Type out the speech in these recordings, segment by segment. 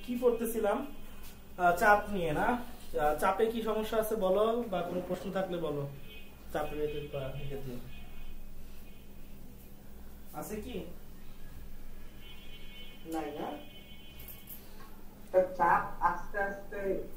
কি পড়তেছিলাম? চাপ নিয়ে না? চাপে কি সমস্যা আছে বলো, বা কোনো প্রশ্ন থাকলে বলো। চাপ রিলেটেড বা ক্ষেত্রে আছে কি? নাই না? চাপ আস্তে আস্তে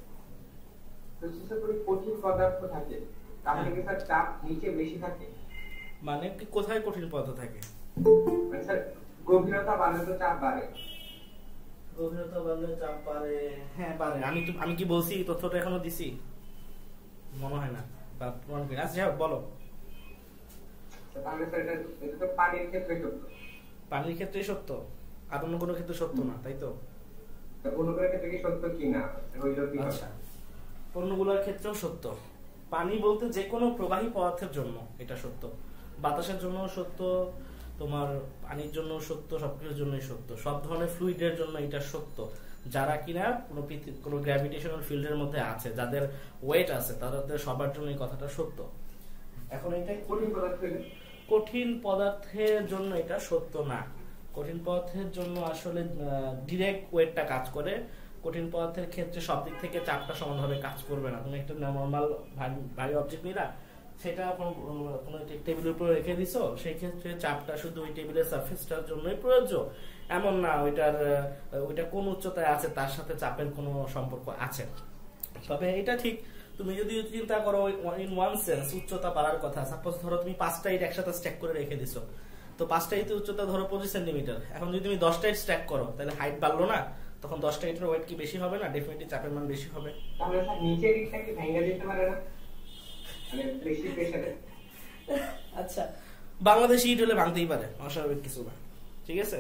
কঠিন পদার্থ থাকে, তাহলে কি স্যার চাপ নিচে বেশি থাকে? মানে কি কোথায় কঠিন পদার্থ থাকে? মানে স্যার গভীরতা বাড়লে তো চাপ বাড়ে। গভীরতা বাড়লে চাপ বাড়ে, হ্যাঁ বাড়ে। আমি কি বলছি তথ্যটা এখনো দিছি? মনে হয় না, বা প্রমাণ করি। আচ্ছা বলো। তাহলে স্যার এটা তো পানির ক্ষেত্রে সত্য। পানির ক্ষেত্রে সত্য, আর অন্য কোনো ক্ষেত্রে সত্য না, তাই তো? অন্যগুলোর ক্ষেত্রে কি সত্য কি না? আচ্ছা, অন্যগুলোর ক্ষেত্রেও সত্য। পানি বলতে যে কোনো প্রবাহী পদার্থের জন্য এটা সত্য। বাতাসের জন্য সত্য, তোমার পানির জন্য সত্য, সবকিছুর জন্যই সত্য। সব ধরনের ফ্লুইডের জন্য এটা সত্য, যারা কিনা কোনো গ্র্যাভিটেশনাল ফিল্ডের মধ্যে আছে, যাদের ওয়েট আছে, তাদের সবার জন্য এই কথাটা সত্য। এখন এটা কঠিন পদার্থের জন্য এটা সত্য না। কঠিন পদার্থের জন্য আসলে ডিরেক্ট ওয়েটটা কাজ করে। কঠিন পদার্থের ক্ষেত্রে সব দিক থেকে চাপটা সমানভাবে কাজ করবে না। তুমি একটা নরমাল ভারী অবজেক্ট নিলা, সেটা কোনো টেবিলের উপর রেখে দিছো, সেই ক্ষেত্রে চাপটা শুধু ওই টেবিলের সারফেসটার জন্যই প্রযোজ্য এমন না ওইটা কোন উচ্চতায় আছে তার সাথে চাপের কোনো সম্পর্ক আছে। তবে এটা ঠিক, তুমি যদি চিন্তা করো ইন ওয়ান সেন্স উচ্চতা বাড়ার কথা, সাপোজ ধরো তুমি 5টা ইট একসাথে স্ট্যাক করে রেখে দিছো, তো 5টা ইটের উচ্চতা ধরো 25 সেন্টিমিটার। এখন যদি তুমি 10টা ইট স্ট্যাক করো, তাহলে হাইট বাড়লো না? তখন 10টা ইটের ওয়েট কি বেশি হবে না? ডেফিনেটলি চাপের মান বেশি হবে। তাহলে স্যার নিচের ইটটা কি ভেঙে যেতে পারে না? মানে বেশি প্রেসারে? আচ্ছা, বাংলাদেশি ইট হলে ভাঙতেই পারে, অস্বাভাবিক কিছু না, ঠিক আছে?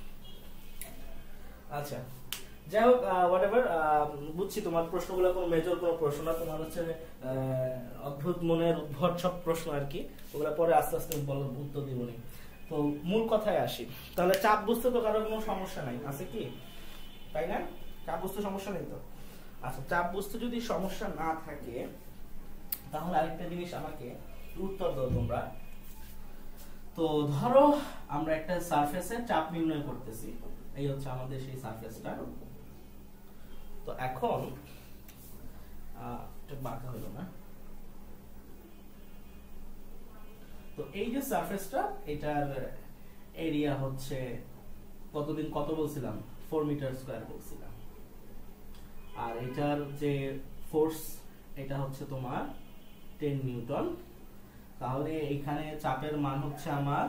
আচ্ছা, যাই হোক, হোয়াটএভার, বুঝছি তোমার প্রশ্নগুলো কোনো মেজর কোনো প্রশ্ন না, তোমার হচ্ছে অদ্ভুত মনের উদ্ভট সব প্রশ্ন আর কি। ওগুলো পরে আস্তে আস্তে উত্তর দিবনি। তো মূল কথায় আসি, তাহলে চাপ বুঝতে তো কারো কোনো সমস্যা নাই, আছে কি? তাই না? চাপ বুঝতে সমস্যা নেই তো? আচ্ছা, চাপ বুঝতে যদি সমস্যা না থাকে, তাহলে আরেকটা জিনিস আমাকে উত্তর দাও তোমরা। তো ধরো আমরা একটা সারফেসে চাপ নির্ণয় করতেছি, এই হচ্ছে আমাদের সেই সারফেসটা। তো এখন বাঁকা হলো না, তো এই যে সারফেসটা, এটার এরিয়া হচ্ছে কত বলছিলাম? 4 মিটার স্কয়ার বলছিলাম। আর এটার যে ফোর্স, এটা হচ্ছে তোমার 10 নিউটন। তাহলে এখানে চাপের মান হচ্ছে আমার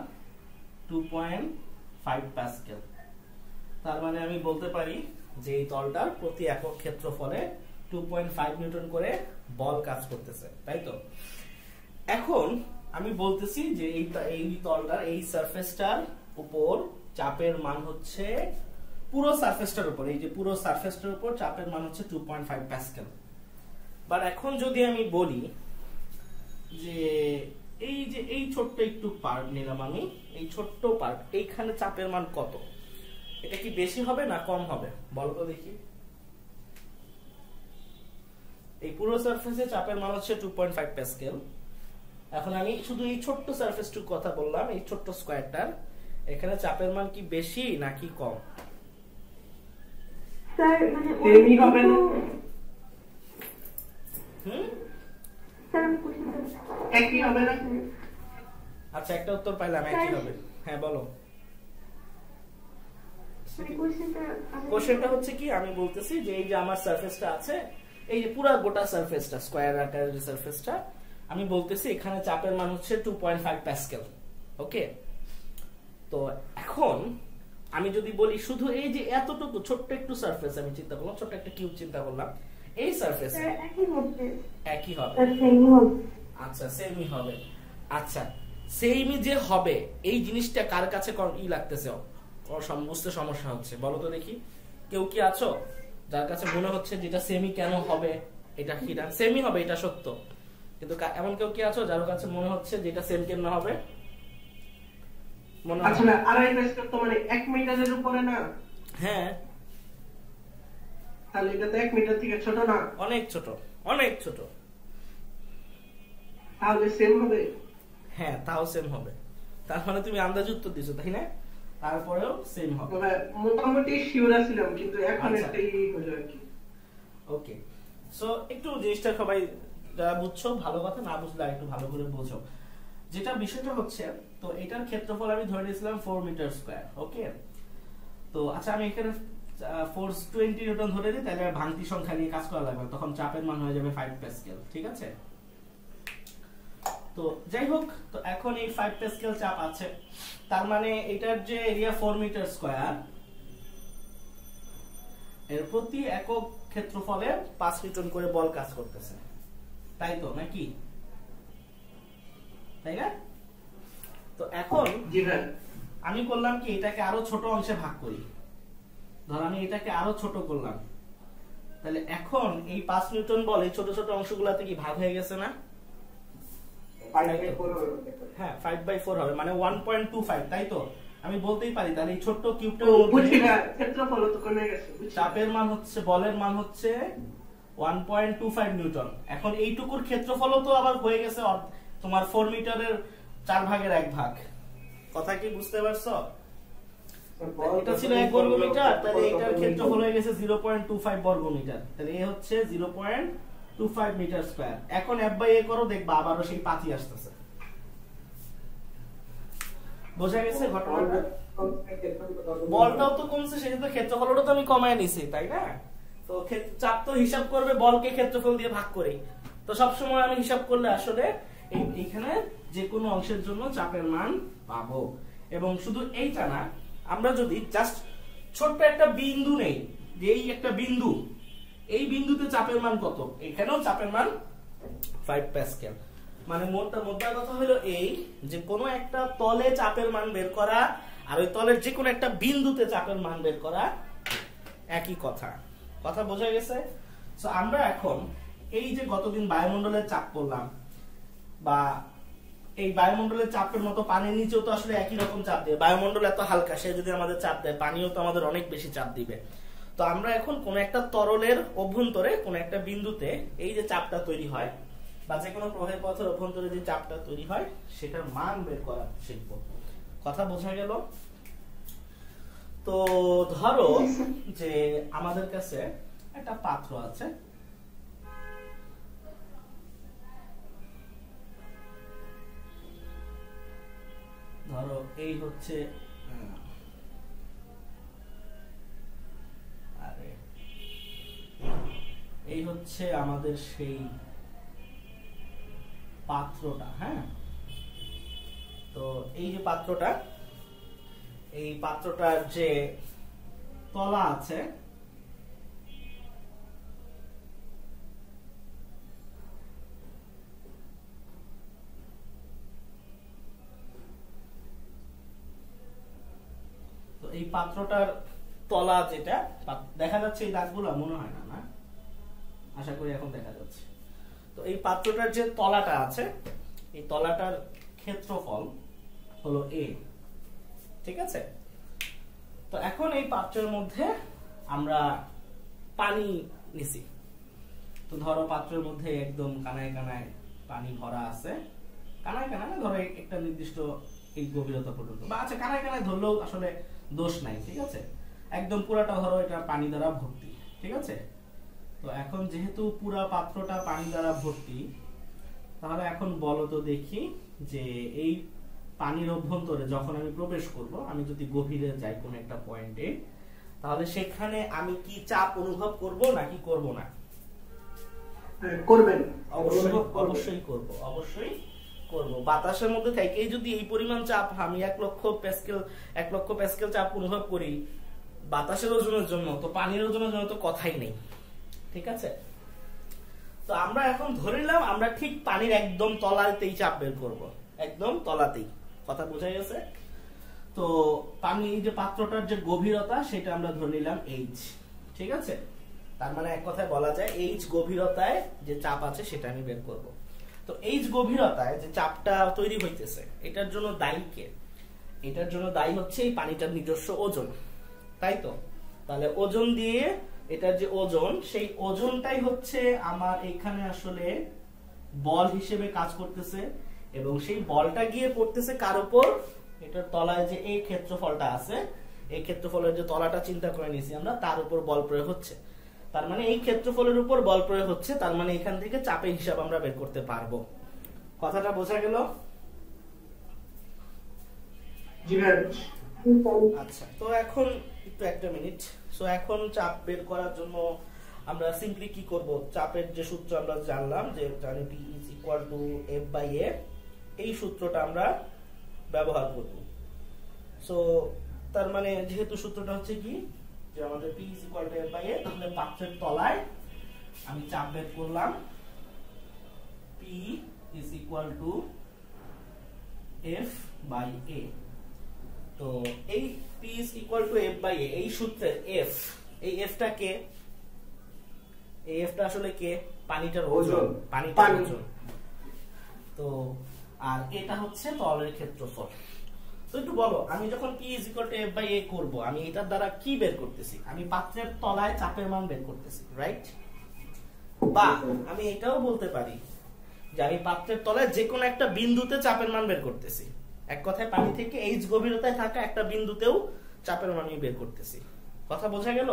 2.5 প্যাসকেল। তার মানে আমি বলতে পারি যে এই তলটার প্রতি একক ক্ষেত্রফলে 2.5 নিউটন করে বল কাজ করতেছে, তাই তো? এখন আমি বলতেছি যে এই তলটার, এই সারফেসটার উপর চাপের মান হচ্ছে পুরো সারফেসটার উপর, এই যে পুরো সারফেসটার উপর চাপের মান হচ্ছে 2.5 প্যাসকেল। বাট এখন যদি আমি বলি যে এই ছোট্ট একটু পার্ট নিলাম আমি, এই ছোট্ট পার্ট, এইখানে চাপের মান কত? এটা কি বেশি হবে না কম হবে বলো তো দেখি? এই পুরো সারফেসে চাপের মান হচ্ছে 2.5 প্যাসকেল। এখন আমি শুধু এই ছোট্ট সারফেসটুকু কথা বললাম, এই ছোট্ট স্কয়ারটার, এখানে চাপের মান কি বেশি নাকি কম? স্যার মানে সেমই হবে না? স্যার আমি কোশ্চেনটা একই হবে না? আচ্ছা, একটা উত্তর পাইলাম, একই হবে। হ্যাঁ বলো। কোশ্চেনটা হচ্ছে কি, আমি বলতেছি যে এই যে আমার সারফেসটা আছে, এই যে পুরো গোটা সারফেসটা, স্কয়ার আকারের যে সারফেসটা, আমি বলতেছি এখানে চাপের মান হচ্ছে 2.5 প্যাসকেল। ওকে, তো এখন আমি যদি বলি শুধু এই যে এতটুকু ছোট্ট একটু সারফেস আমি চিন্তা করলাম, ছোট্ট একটা কিউব চিন্তা করলাম, এই সারফেসে একই হবে। আচ্ছা, সেমই হবে। আচ্ছা, সেমই যে হবে, এই জিনিসটা কার কাছে লাগতেছে, বুঝতে সমস্যা হচ্ছে বলো তো দেখি? কেউ কি আছো যার কাছে মনে হচ্ছে যেটা সেমি কেন হবে, এটা কি না সেমি হবে, এটা সত্য, কিন্তু এমন কেউ কি আছো যার কাছে মনে হচ্ছে যেটা সেম কেন হবে? মনে আসলে আড়াই প্যাসকেল তো মানে 1 মিটারের উপরে না? হ্যাঁ, তাহলে এটা তো 1 মিটার থেকে ছোট না? অনেক ছোট, অনেক ছোট। তাহলে সেম হবে? হ্যাঁ, তাও সেম হবে। তার মানে তুমি আন্দাজ উত্তর দিছো, তাই না? তারপরেও সেম হবে। মোটামুটি শিওর ছিলাম, কিন্তু এখন আচ্ছা। এটাই হলো আর কি। ওকে, সো একটু জিনিসটা সবাই যারা বুঝছো ভালো কথা, না বুঝলে একটু ভালো করে বোঝো। যেটা বিষয়টা হচ্ছে, তো এটার ক্ষেত্রফল আমি ধরে নিয়েছিলাম 4 মিটার স্কয়ার। ওকে, তো আচ্ছা আমি এখানে ফোর্স 20 নিউটন ধরে দিই, তাহলে আর ভাঙতি সংখ্যা নিয়ে কাজ করা লাগবে না, তখন চাপের মান হয়ে যাবে 5 প্যাসকেল। ঠিক আছে, তো যাই হোক, তো এখন এই 5 প্যাসকেল চাপ আছে, তার মানে এটার যে এরিয়া 4 মিটার স্কয়ার, এর প্রতি একক ক্ষেত্রফলে 5 নিউটন করে বল কাজ করতেছে, তাই তো নাকি? তাই না? তো এখন জি ভাই, আমি করলাম কি, এটাকে আরো ছোট অংশে ভাগ করি। ধর আমি এটাকে আরো ছোট করলাম, তাহলে এখন এই 5 নিউটন বল এই ছোট ছোট অংশগুলোতে কি ভাগ হয়ে গেছে না? 5/4 হবে। হ্যাঁ, 5/4 হবে, মানে 1.25, তাই তো? আমি বলতেই পারি তাহলে এই ছোট্ট কিউবটার বুঝছি মধ্যে না, ক্ষেত্রফল তো কমে গেছে, বুঝছি। চাপের মান হচ্ছে, বলের মান হচ্ছে 1.25 নিউটন। এখন এইটুকুর ক্ষেত্রফলও তো আবার হয়ে গেছে তোমার 4 মিটারের 4 ভাগের 1 ভাগ। কথা কি বুঝতে পারছো? এটা ছিল 1 বর্গ মিটার, তাহলে এটার ক্ষেত্রফল হয়ে গেছে 0.25 বর্গ মিটার, তাহলে এ হচ্ছে 0.25 মিটার স্কয়ার। এখন F/A করো, দেখবা আবারও সেই 5ই আসতেছে। বোঝা গেছে ঘটনাটা? বলটাও তো কমছে, সেটা তো ক্ষেত্রফলটা তো আমি কমায় নিছি, তাই না? তো চাপ তো হিসাব করবে বলকে ক্ষেত্রফল দিয়ে ভাগ করে, তো সব সময় আমি হিসাব করলে আসলে এইখানে যে কোনো অংশের জন্য চাপের মান পাবো। এবং শুধু এইটা না, আমরা যদি জাস্ট ছোট্ট একটা বিন্দু নেই, যে এই একটা বিন্দু, এই বিন্দুতে চাপের মান কত, এখানেও চাপের মান 5 প্যাসকেল। মানে মোটা কথা হলো এই, যে কোনো একটা তলে চাপের মান বের করা আর ওই তলের যে কোনো একটা বিন্দুতে চাপের মান বের করা একই কথা। কথা বোঝা গেছে? সো আমরা এখন এই যে গতদিন বায়ুমণ্ডলের চাপ পড়লাম, বা এই বায়ুমণ্ডলের চাপের মতো পানির নিচেও তো আসলে একই রকম চাপ দেয়। বায়ুমণ্ডল এত হালকা, সে যদি আমাদের চাপ দেয়, পানিও তো আমাদের অনেক বেশি চাপ দিবে। তো আমরা এখন কোন একটা তরলের অভ্যন্তরে কোন একটা বিন্দুতে এই যে চাপটা তৈরি হয়, বা যে কোনো প্রবাহের পথের অভ্যন্তরে যে চাপটা তৈরি হয়, সেটার মান বের করা শিখব। কথা বোঝা গেল? তো ধরো যে আমাদের কাছে একটা পাত্র আছে, ধরো এই হচ্ছে এই হচ্ছে আমাদের সেই পাত্রটা। হ্যাঁ, তো এই যে পাত্রটা, এই পাত্রটার যে তলা আছে, তো এই পাত্রটার তলা যেটা দেখা যাচ্ছে, এই দাগগুলো মনে হয় না, না আশা করি এখন দেখা যাচ্ছে। তো এই পাত্রটার যে তলাটা আছে, এই তলাটার ক্ষেত্রফল হলো A। ঠিক আছে, তো এখন এই পাত্রের মধ্যে আমরা পানি নিছি। তো ধরো পাত্রের মধ্যে একদম কানায় কানায় পানি ভরা আছে, কানায় কানায় ধরো একটা নির্দিষ্ট এই গভীরতা পর্যন্ত, বা আচ্ছা কানায় কানায় ধরলেও আসলে দোষ নাই। ঠিক আছে, একদম পুরাটা ধরো এটা পানি দ্বারা ভর্তি। ঠিক আছে, তো এখন যেহেতু পুরা পাত্রটা পানি দ্বারা ভর্তি, তাহলে এখন বলো তো দেখি যে এই পানির অভ্যন্তরে যখন আমি প্রবেশ করব, আমি যদি গভীরে যাই কোন একটা পয়েন্টে, তাহলে সেখানে আমি কি চাপ অনুভব করব নাকি করব না? করবেন, অবশ্যই করব, অবশ্যই করব। বাতাসের মধ্যে থেকেই যদি এই পরিমাণ চাপ আমি 1 লক্ষ প্যাসকেল চাপ অনুভব করি বাতাসের ওজনের জন্য, তো পানির ওজনের জন্য তো কথাই নেই। ঠিক আছে, তো আমরা এখন ধরে নিলাম আমরা ঠিক পানির একদম তলাতেই চাপ বের করব, একদম তলাতেই। কথা বোঝা গেছে? তো পানি যে পাত্রটার যে গভীরতা, সেটা আমরা ধরে নিলাম H। ঠিক আছে, তার মানে এক কথায় বলা যায় H গভীরতায় যে চাপ আছে সেটা আমি বের করব। তো H গভীরতায় যে চাপটা তৈরি হইতেছে, এটার জন্য দায়ী কে? এটার জন্য দায়ী হচ্ছে এই পানিটার নিজস্ব ওজন, তাই তো? তাহলে ওজন দিয়ে, এটার যে ওজন, সেই ওজনটাই হচ্ছে আমার এখানে আসলে বল হিসেবে কাজ করতেছে, এবং সেই বলটা গিয়ে পড়তেছে কার উপর? এটার তলায় যে এই ক্ষেত্রফলটা আছে, এই ক্ষেত্রফলের যে তলাটা চিন্তা করে নিয়েছি আমরা, তার উপর বল প্রয়োগ হচ্ছে। তার মানে এই ক্ষেত্রফলের উপর বল প্রয়োগ হচ্ছে, তার মানে এখান থেকে চাপের হিসাব আমরা বের করতে পারবো। কথাটা বোঝা গেল? জি ভাই। আচ্ছা, তো এখন একটু একটা মিনিট। সো এখন চাপ বের করার জন্য আমরা সিম্পলি কি করব, চাপের যে সূত্র আমরা জানলাম, যে জানি P is equal to F/A, এই সূত্রটা আমরা ব্যবহার করব। সো তার মানে যেহেতু সূত্রটা হচ্ছে কি, যে আমাদের P is equal to F/A, তাহলে পাত্রের তলায় আমি চাপ বের করলাম, P is equal to F/A। তো এই P is equal to F/A, এই সূত্রের F, এই F টা কে? এই F টা আসলে কে? পানিটার ওজন, পানিটার ওজন। তো আর এটা হচ্ছে তলের ক্ষেত্রফল। তো একটু বলো, আমি যখন P is equal to F/A করব, আমি এটার দ্বারা কি বের করতেছি? আমি পাত্রের তলায় চাপের মান বের করতেছি, রাইট? বা আমি এটাও বলতে পারি যে আমি পাত্রের তলায় যে কোনো একটা বিন্দুতে চাপের মান বের করতেছি। এক কথায় পানি থেকে এইচ গভীরতায় থাকা একটা বিন্দুতেও চাপের মান বের করতেছি। কথা বোঝা গেল?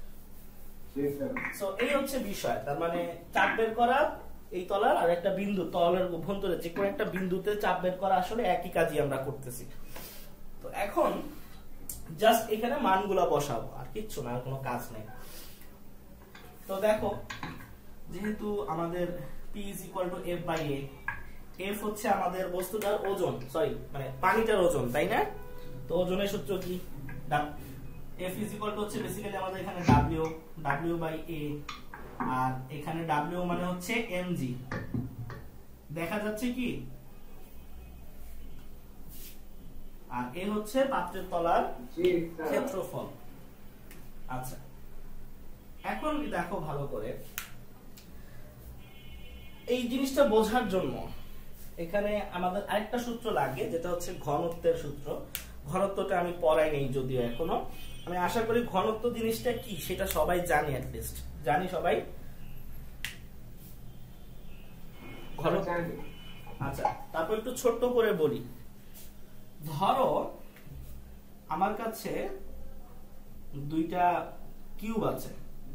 সো এই হচ্ছে বিষয়। তার মানে চাপ বের করা এই তলার, আর একটা বিন্দু তলের অভ্যন্তরে যে কোনো একটা বিন্দুতে চাপ বের করা, আসলে একই কাজই আমরা করতেছি। তো এখন জাস্ট এখানে মানগুলা বসাবো, আর কিচ্ছু না, আর কোনো কাজ নেই। তো দেখো, যেহেতু আমাদের P is equal to F/A, F হচ্ছে আমাদের বস্তুটার ওজন, সরি মানে পানিটার ওজন, তাই না? তো ওজনের সূত্র কি? F is equal to হচ্ছে বেসিক্যালি আমাদের এখানে W/A, আর এখানে W মানে হচ্ছে mg। দেখা যাচ্ছে কি? আর এ হচ্ছে পাত্রের তলার ক্ষেত্রফল। আচ্ছা, এখন দেখো ভালো করে, এই জিনিসটা বোঝার জন্য এখানে আমাদের আরেকটা সূত্র লাগে, যেটা হচ্ছে ঘনত্বের সূত্র। ঘনত্বটা আমি পড়াই নেই যদিও এখনো। আমি আশা করি ঘনত্ব জিনিসটা কি সেটা সবাই জানি, অ্যাটলিস্ট জানি সবাই ঘনত্ব। আচ্ছা, তারপর একটু ছোট্ট করে বলি। ধরো আমার কাছে দুইটা কিউব আছে,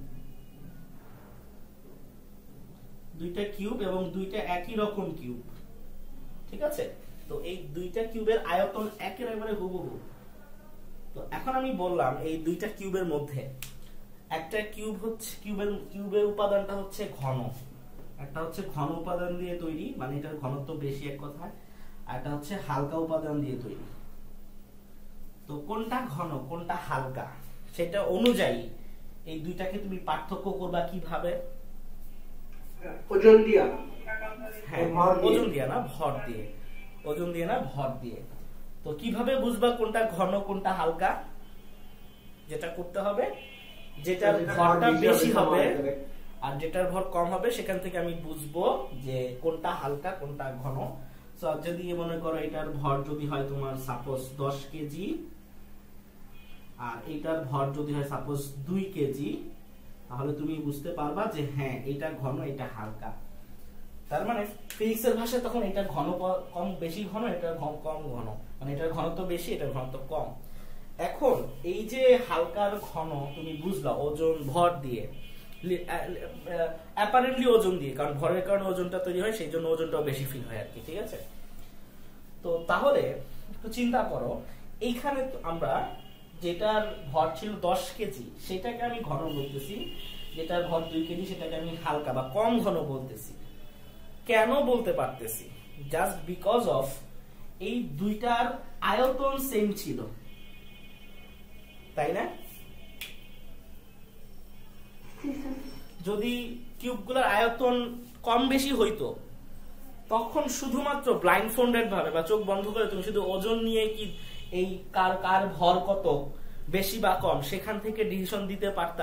দুইটা কিউব এবং দুইটা একই রকম কিউব, ঠিক আছে? তো এই দুইটা কিউবের আয়তন একেবারে হুবহু। তো এখন আমি বললাম এই দুইটা কিউবের মধ্যে একটা কিউব হচ্ছে কিউবের উপাদানটা হচ্ছে ঘন, একটা হচ্ছে ঘন উপাদান দিয়ে তৈরি, মানে এটার ঘনত্ব বেশি এক কথায়, আর একটা হচ্ছে হালকা উপাদান দিয়ে তৈরি। তো কোনটা ঘন কোনটা হালকা সেটা অনুযায়ী এই দুইটাকে তুমি পার্থক্য করবা কিভাবে? ওজন দিয়া। হ্যাঁ, ওজন দিয়ে না, ভর দিয়ে। ওজন দিয়ে না, ভর দিয়ে। তো কিভাবে বুঝবা কোনটা ঘন কোনটা হালকা? যেটা করতে হবে, যেটার ভরটা বেশি হবে আর যেটার ভর কম হবে, সেখান থেকে আমি বুঝবো যে কোনটা হালকা কোনটা ঘন। সো যদি মনে করো এটার ভর যদি হয় তোমার সাপোজ 10 কেজি, আর এটার ভর যদি হয় সাপোজ 2 কেজি, তাহলে তুমি বুঝতে পারবা যে হ্যাঁ এটা ঘন এটা হালকা। তার মানে ফিজিক্সের ভাষায় তখন এটা ঘন কম বেশি ঘন, এটা কম ঘন, মানে এটার ঘনত্ব বেশি এটার ঘনত্ব কম। এখন এই যে হালকার ঘন তুমি বুঝলা ওজন ভর দিয়ে, অ্যাপারেন্টলি ওজন দিয়ে, কারণ ভরের কারণে ওজনটা তৈরি হয়, সেই জন্য ওজনটাও বেশি ফিল হয় আর কি, ঠিক আছে? তো তাহলে একটু চিন্তা করো, এইখানে আমরা যেটার ভর ছিল 10 কেজি সেটাকে আমি ঘন বলতেছি, যেটার ভর 2 কেজি সেটাকে আমি হালকা বা কম ঘন বলতেছি। কেন বলতে পারতেছি? জাস্ট বিকজ অফ এই দুইটার আয়তন সেম ছিল, তাই না? যদি কিউবগুলোর আয়তন কম বেশি হইতো, তখন শুধুমাত্র ব্লাইন্ডফোল্ডেড ভাবে বা চোখ বন্ধ করে তুমি শুধু ওজন নিয়ে কি এই কার কার ভর কত বেশি বা কম সেখান থেকে ডিসিশন দিতে পারতা?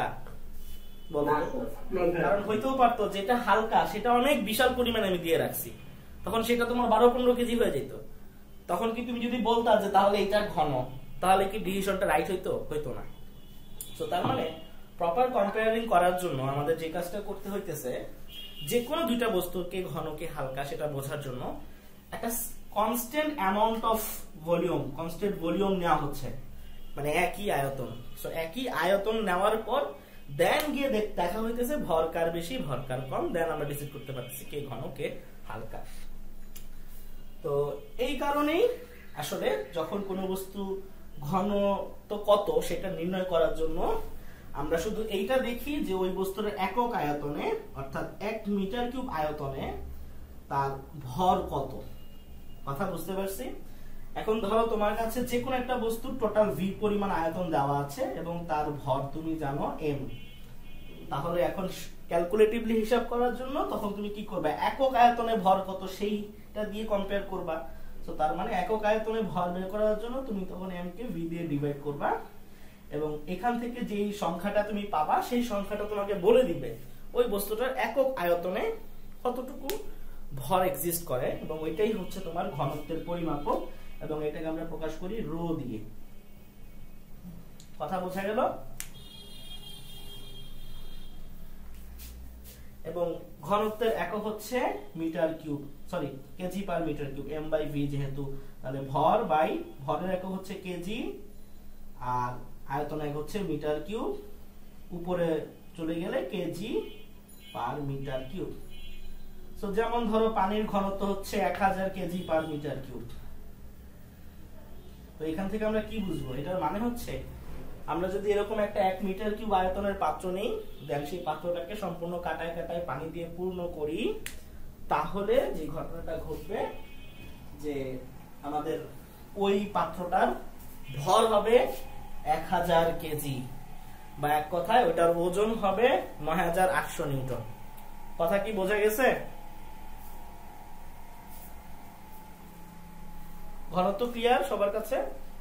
কারণ হইতেও পারতো যেটা হালকা সেটা অনেক বিশাল পরিমাণে আমি দিয়ে রাখছি, তখন সেটা তোমার 12-15 কেজি হয়ে যেত। তখন কি তুমি যদি বলতা যে তাহলে এটা ঘন, তাহলে কি ডিসিশনটা রাইট হইতো? হইতো না। সো তার মানে প্রপার কম্পেয়ারিং করার জন্য আমাদের যে কাজটা করতে হইতেছে, যে কোনো দুইটা বস্তুকে ঘন কে হালকা সেটা বোঝার জন্য একটা constant amount of volume, constant volume নেওয়া হচ্ছে, মানে একই আয়তন। সো একই আয়তন নেওয়ার পর দেন গিয়ে দেখা হইতেছে ভর কার বেশি ভর কার কম, দেন আমরা ডিসাইড করতে পারতেছি কে ঘন কে হালকা। তো এই কারণেই আসলে যখন কোনো বস্তু ঘন তো কত সেটা নির্ণয় করার জন্য আমরা শুধু এইটা দেখি যে ওই বস্তুর একক আয়তনে অর্থাৎ 1 মিটার কিউব আয়তনে তার ভর কত। কথা বুঝতে পারছি? এখন ধরো তোমার কাছে যে কোনো একটা বস্তুর টোটাল ভি পরিমাণ আয়তন দেওয়া আছে এবং তার ভর তুমি জানো m, তাহলে এখন ক্যালকুলেটিভলি হিসাব করার জন্য তখন তুমি কি করবে, একক আয়তনে ভর কত সেইটা দিয়ে কম্পেয়ার করবা। তো তার মানে একক আয়তনে ভর বের করার জন্য তুমি তখন m কে v দিয়ে ডিভাইড করবা এবং এখান থেকে যেই সংখ্যাটা তুমি পাবা সেই সংখ্যাটা তোমাকে বলে দিবে ওই বস্তুটার একক আয়তনে কতটুকু ভর এক্সিস্ট করে, এবং ওইটাই হচ্ছে তোমার ঘনত্বের পরিমাপক, এবং এটাকে আমরা প্রকাশ করি রো দিয়ে। কথা বোঝা গেল? এবং ঘনত্বের একক হচ্ছে metre cube, sorry kg per metre cube, m by v যেহেতু, তাহলে ভর বাই ভরের একক হচ্ছে কেজি আর আয়তন একক হচ্ছে মিটার কিউব, উপরে চলে গেলে kg per metre cube. So যেমন ধরো পানির ঘনত্ব হচ্ছে 1000 কেজি পার মিটার কিউব। তো এখান থেকে আমরা কি বুঝবো, এটার মানে হচ্ছে আমরা যদি এরকম একটা 1 মিটার কিউব আয়তনের পাত্র নেই, দেন সেই পাত্রটাকে সম্পূর্ণ কাটায় কাটায় পানি দিয়ে পূর্ণ করি, তাহলে যে ঘটনাটা ঘটবে যে আমাদের ওই পাত্রটার ভর হবে 1000 কেজি, বা এক কথায় ওটার ওজন হবে 9800 নিউটন। কথা কি বোঝা গেছে? ঘনত্ব ক্লিয়ার সবার কাছে?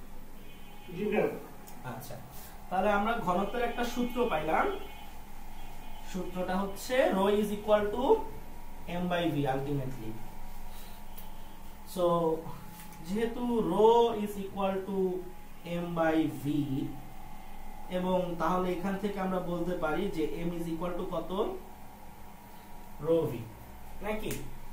আচ্ছা, তাহলে আমরা ঘনত্বের একটা সূত্র পাইলাম, সূত্রটা হচ্ছে ρ is equal to m by v ultimately. So যেহেতু ρ is equal to m by v, এবং তাহলে এখান থেকে আমরা বলতে পারি যে m is equal to কত, ρ v, নাকি?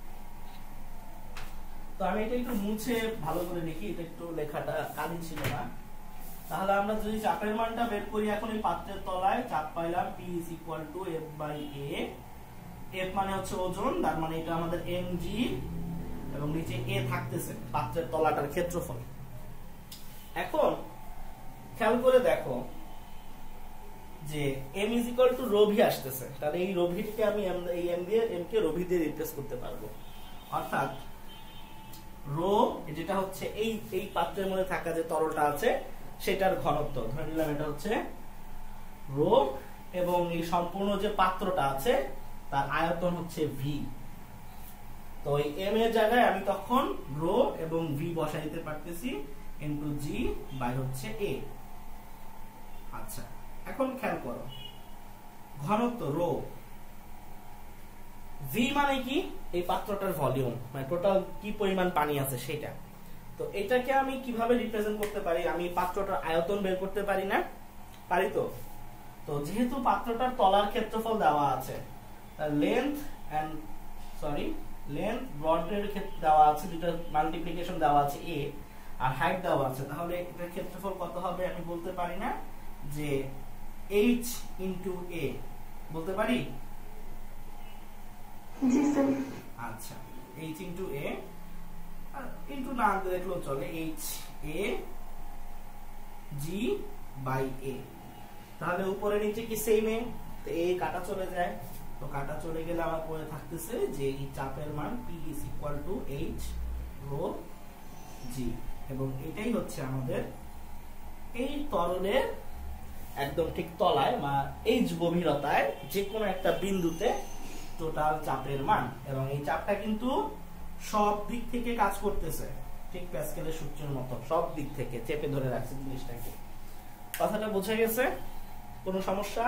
তো আমি এটা একটু মুছে ভালো করে লিখি, এটা একটু লেখাটা কালি ছিল না। তাহলে আমরা যদি চাপের মানটা বের করি, এখন এই পাত্রের তলায় চাপ পাইলাম P is equal to F by A, F মানে হচ্ছে ওজন, তার মানে এটা আমাদের mg, এবং নিচে A থাকতেছে পাত্রের তলাটার ক্ষেত্রফল। এখন খেয়াল করে দেখো যে m is equal to ρ v আসতেছে, তাহলে এই ρ v কে আমি এই m দিয়ে m কে ρ v দিয়ে রিপ্লেস করতে পারবো, অর্থাৎ রো যেটা হচ্ছে এই পাত্রের মধ্যে থাকা যে তরলটা আছে সেটার ঘনত্ব, ধরে নিলাম এটা হচ্ছে রো, এবং এই সম্পূর্ণ যে পাত্রটা আছে তার আয়তন হচ্ছে ভি। তো এই এম এর জায়গায় আমি তখন রো এবং ভি বসাই দিতে পারতেছি ইনটু জি বাই হচ্ছে এ। আচ্ছা, এখন খেয়াল করো ঘনত্ব রো, ভি মানে কি, এই পাত্রটার ভলিউম, মানে টোটাল কি পরিমাণ পানি আছে সেটা। তো এটাকে আমি কিভাবে রিপ্রেজেন্ট করতে পারি, আমি পাত্রটার আয়তন বের করতে পারি না, পারি তো? তো যেহেতু পাত্রটার তলার ক্ষেত্রফল দেওয়া আছে, লেন্থ ব্রডের ক্ষেত্রে দেওয়া আছে, দুটো মাল্টিপ্লিকেশন দেওয়া আছে a, আর হাইট দেওয়া আছে, তাহলে এটার ক্ষেত্রফল কত হবে আমি বলতে পারি না, যে h ইনটু a বলতে পারি? জি স্যার। আচ্ছা, h ইনটু a, ইনটু না দেখলেও চলে, h a g by a। তাহলে উপরে নিচে কি সেম এ, তো a কাটা চলে যায়, তো কাটা চলে গেলে আমার পরে থাকতেছে যে এই চাপের মান p is equal to h rho g, এবং এটাই হচ্ছে আমাদের এই তরলের একদম ঠিক তলায় বা h গভীরতায় যে কোনো একটা বিন্দুতে টোটাল চাপের মান, এবং এই চাপটা কিন্তু সব দিক থেকে কাজ করতেছে, ঠিক প্যাসকেলের সূত্রের মতো সব দিক থেকে চেপে ধরে রাখছে জিনিসটাকে। কথাটা বোঝা গেছে? কোনো সমস্যা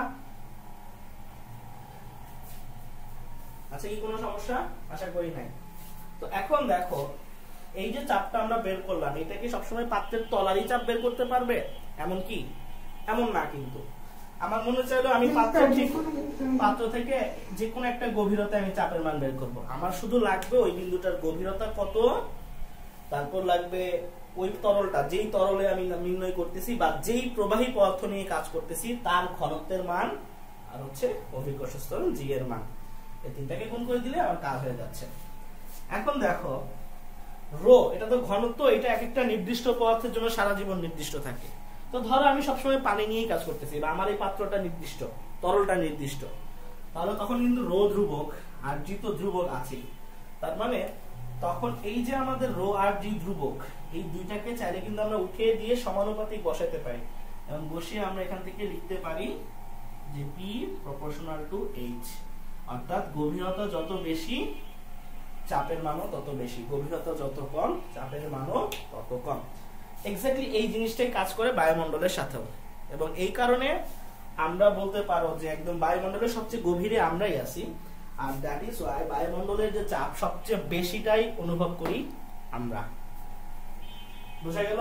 আছে কি? কোনো সমস্যা আশা করি নাই। তো এখন দেখো এই যে চাপটা আমরা বের করলাম, এটা কি সবসময় পাত্রের তলারই চাপ বের করতে পারবে এমন কি? এমন না, কিন্তু আমার মনে চাইলো আমি পাত্র থেকে যে কোনো একটা গভীরতায় আমি চাপের মান বের করব, আমার শুধু লাগবে ওই বিন্দুটার গভীরতা কত তারপর লাগবে ওই তরলটা, যেই তরলে আমি নির্ণয় করতেছি বা যেই প্রবাহী পদার্থ নিয়ে কাজ করতেছি তার ঘনত্বের মান, আর হচ্ছে অভিকর্ষ ত্বরণ জি এর মান। এই তিনটাকে গুণ করে দিলে আমার কাজ হয়ে যাচ্ছে। এখন দেখো রো, এটা তো ঘনত্ব, এটা এক একটা নির্দিষ্ট পদার্থের জন্য সারা জীবন নির্দিষ্ট থাকে। তো ধরো আমি সবসময় পানি নিয়েই কাজ করতেছি বা আমার এই পাত্রটা নির্দিষ্ট, তরলটা নির্দিষ্ট, তাহলে তখন কিন্তু রো ধ্রুবক আর জি তো ধ্রুবক আছে। তার মানে তখন এই যে আমাদের রো আর জি ধ্রুবক, এই দুইটাকে চাইলে কিন্তু আমরা উঠিয়ে দিয়ে সমানুপাতিক বসাতে পারি, এবং বসিয়ে আমরা এখান থেকে লিখতে পারি যে P প্রপোর্শনাল টু H, অর্থাৎ গভীরতা যত বেশি চাপের মানও তত বেশি, গভীরতা যত কম চাপের মানও তত কম। এক্স্যাক্টলি এই জিনিসটাই কাজ করে বায়ুমণ্ডলের সাথেও, এবং এই কারণে আমরা বলতে পারো যে একদম বায়ুমণ্ডলের সবচেয়ে গভীরে আমরাই আছি, আর দ্যাট ইজ ওয়াই বায়ুমণ্ডলের যে চাপ সবচেয়ে বেশিটাই অনুভব করি আমরা। বুঝা গেল?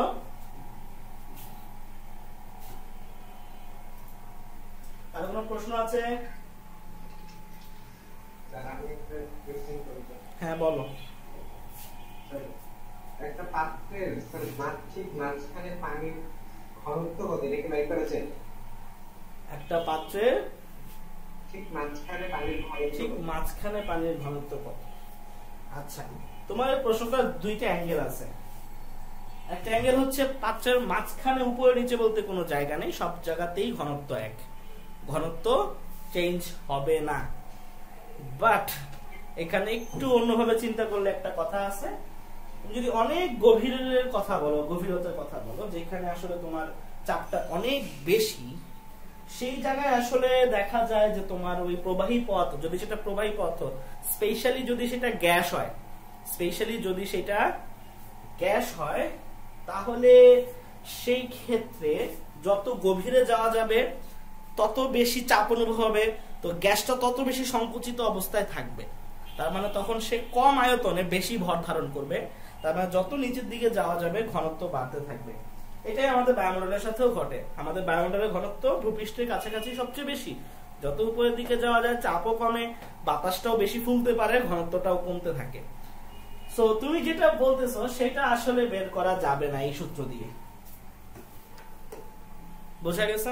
আর কোনো প্রশ্ন আছে? হ্যাঁ বলো। একটা পাত্রের ঠিক মাঝখানে পানির ঘনত্ব কত, এটা কি বের করেছেন? একটা পাত্রের ঠিক মাঝখানে পানির ঘনত্ব, ঠিক মাঝখানে পানির ঘনত্ব কত? আচ্ছা, তোমার এই প্রশ্নটা দুইটা অ্যাঙ্গেল আছে। একটা অ্যাঙ্গেল হচ্ছে পাত্রের মাঝখানে উপরে নিচে বলতে কোনো জায়গা নেই, সব জায়গাতেই ঘনত্ব এক, ঘনত্ব চেঞ্জ হবে না। বাট এখানে একটু অন্যভাবে চিন্তা করলে একটা কথা আছে, যদি অনেক গভীরের কথা বলো, গভীরতার কথা বলো, যেখানে আসলে তোমার চাপটা অনেক বেশি, সেই জায়গায় আসলে দেখা যায় যে তোমার ওই প্রবাহী পথ, যদি সেটা প্রবাহী পথ, স্পেশালি যদি সেটা গ্যাস হয়, স্পেশালি যদি সেটা গ্যাস হয়, তাহলে সেই ক্ষেত্রে যত গভীরে যাওয়া যাবে তত বেশি চাপ অনুভব হবে, তো গ্যাসটা তত বেশি সংকুচিত অবস্থায় থাকবে। তার মানে তখন সে কম আয়তনে বেশি ভর ধারণ করবে, তার মানে যত নিচের দিকে যাওয়া যাবে ঘনত্ব বাড়তে থাকবে। এটাই আমাদের বায়ুমণ্ডলের সাথেও ঘটে। আমাদের বায়ুমণ্ডলের ঘনত্ব ভূপৃষ্ঠের কাছাকাছি সবচেয়ে বেশি, যত উপরের দিকে যাওয়া যায় চাপও কমে, বাতাসটাও বেশি ফুলতে পারে, ঘনত্বটাও কমতে থাকে। সো তুমি যেটা বলতেছো সেটা আসলে বের করা যাবে না এই সূত্র দিয়ে। বোঝা গেছে?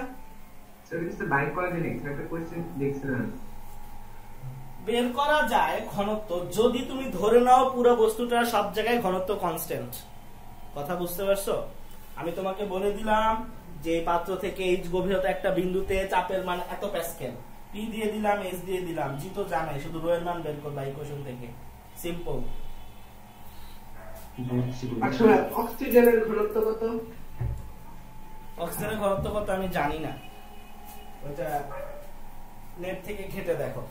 বের করা যায় ঘনত্ব যদি তুমি ধরে নাও পুরো বস্তুটা সব জায়গায় ঘনত্ব কনস্ট্যান্ট। কথা বুঝতে পারছো? আমি তোমাকে বলে দিলাম যে পাত্র থেকে এইচ গভীরতা একটা বিন্দুতে চাপের মান এত প্যাসকেল, পি দিয়ে দিলাম, এইচ দিয়ে দিলাম, জি তো জানাই, শুধু রো এর মান বের করবা ইকুয়েশন থেকে, সিম্পল। আসলে অক্সিজেনের ঘনত্ব কত? অক্সিজেনের ঘনত্ব কত আমি জানি না, ওটা নেট থেকে ঘেটে দেখো।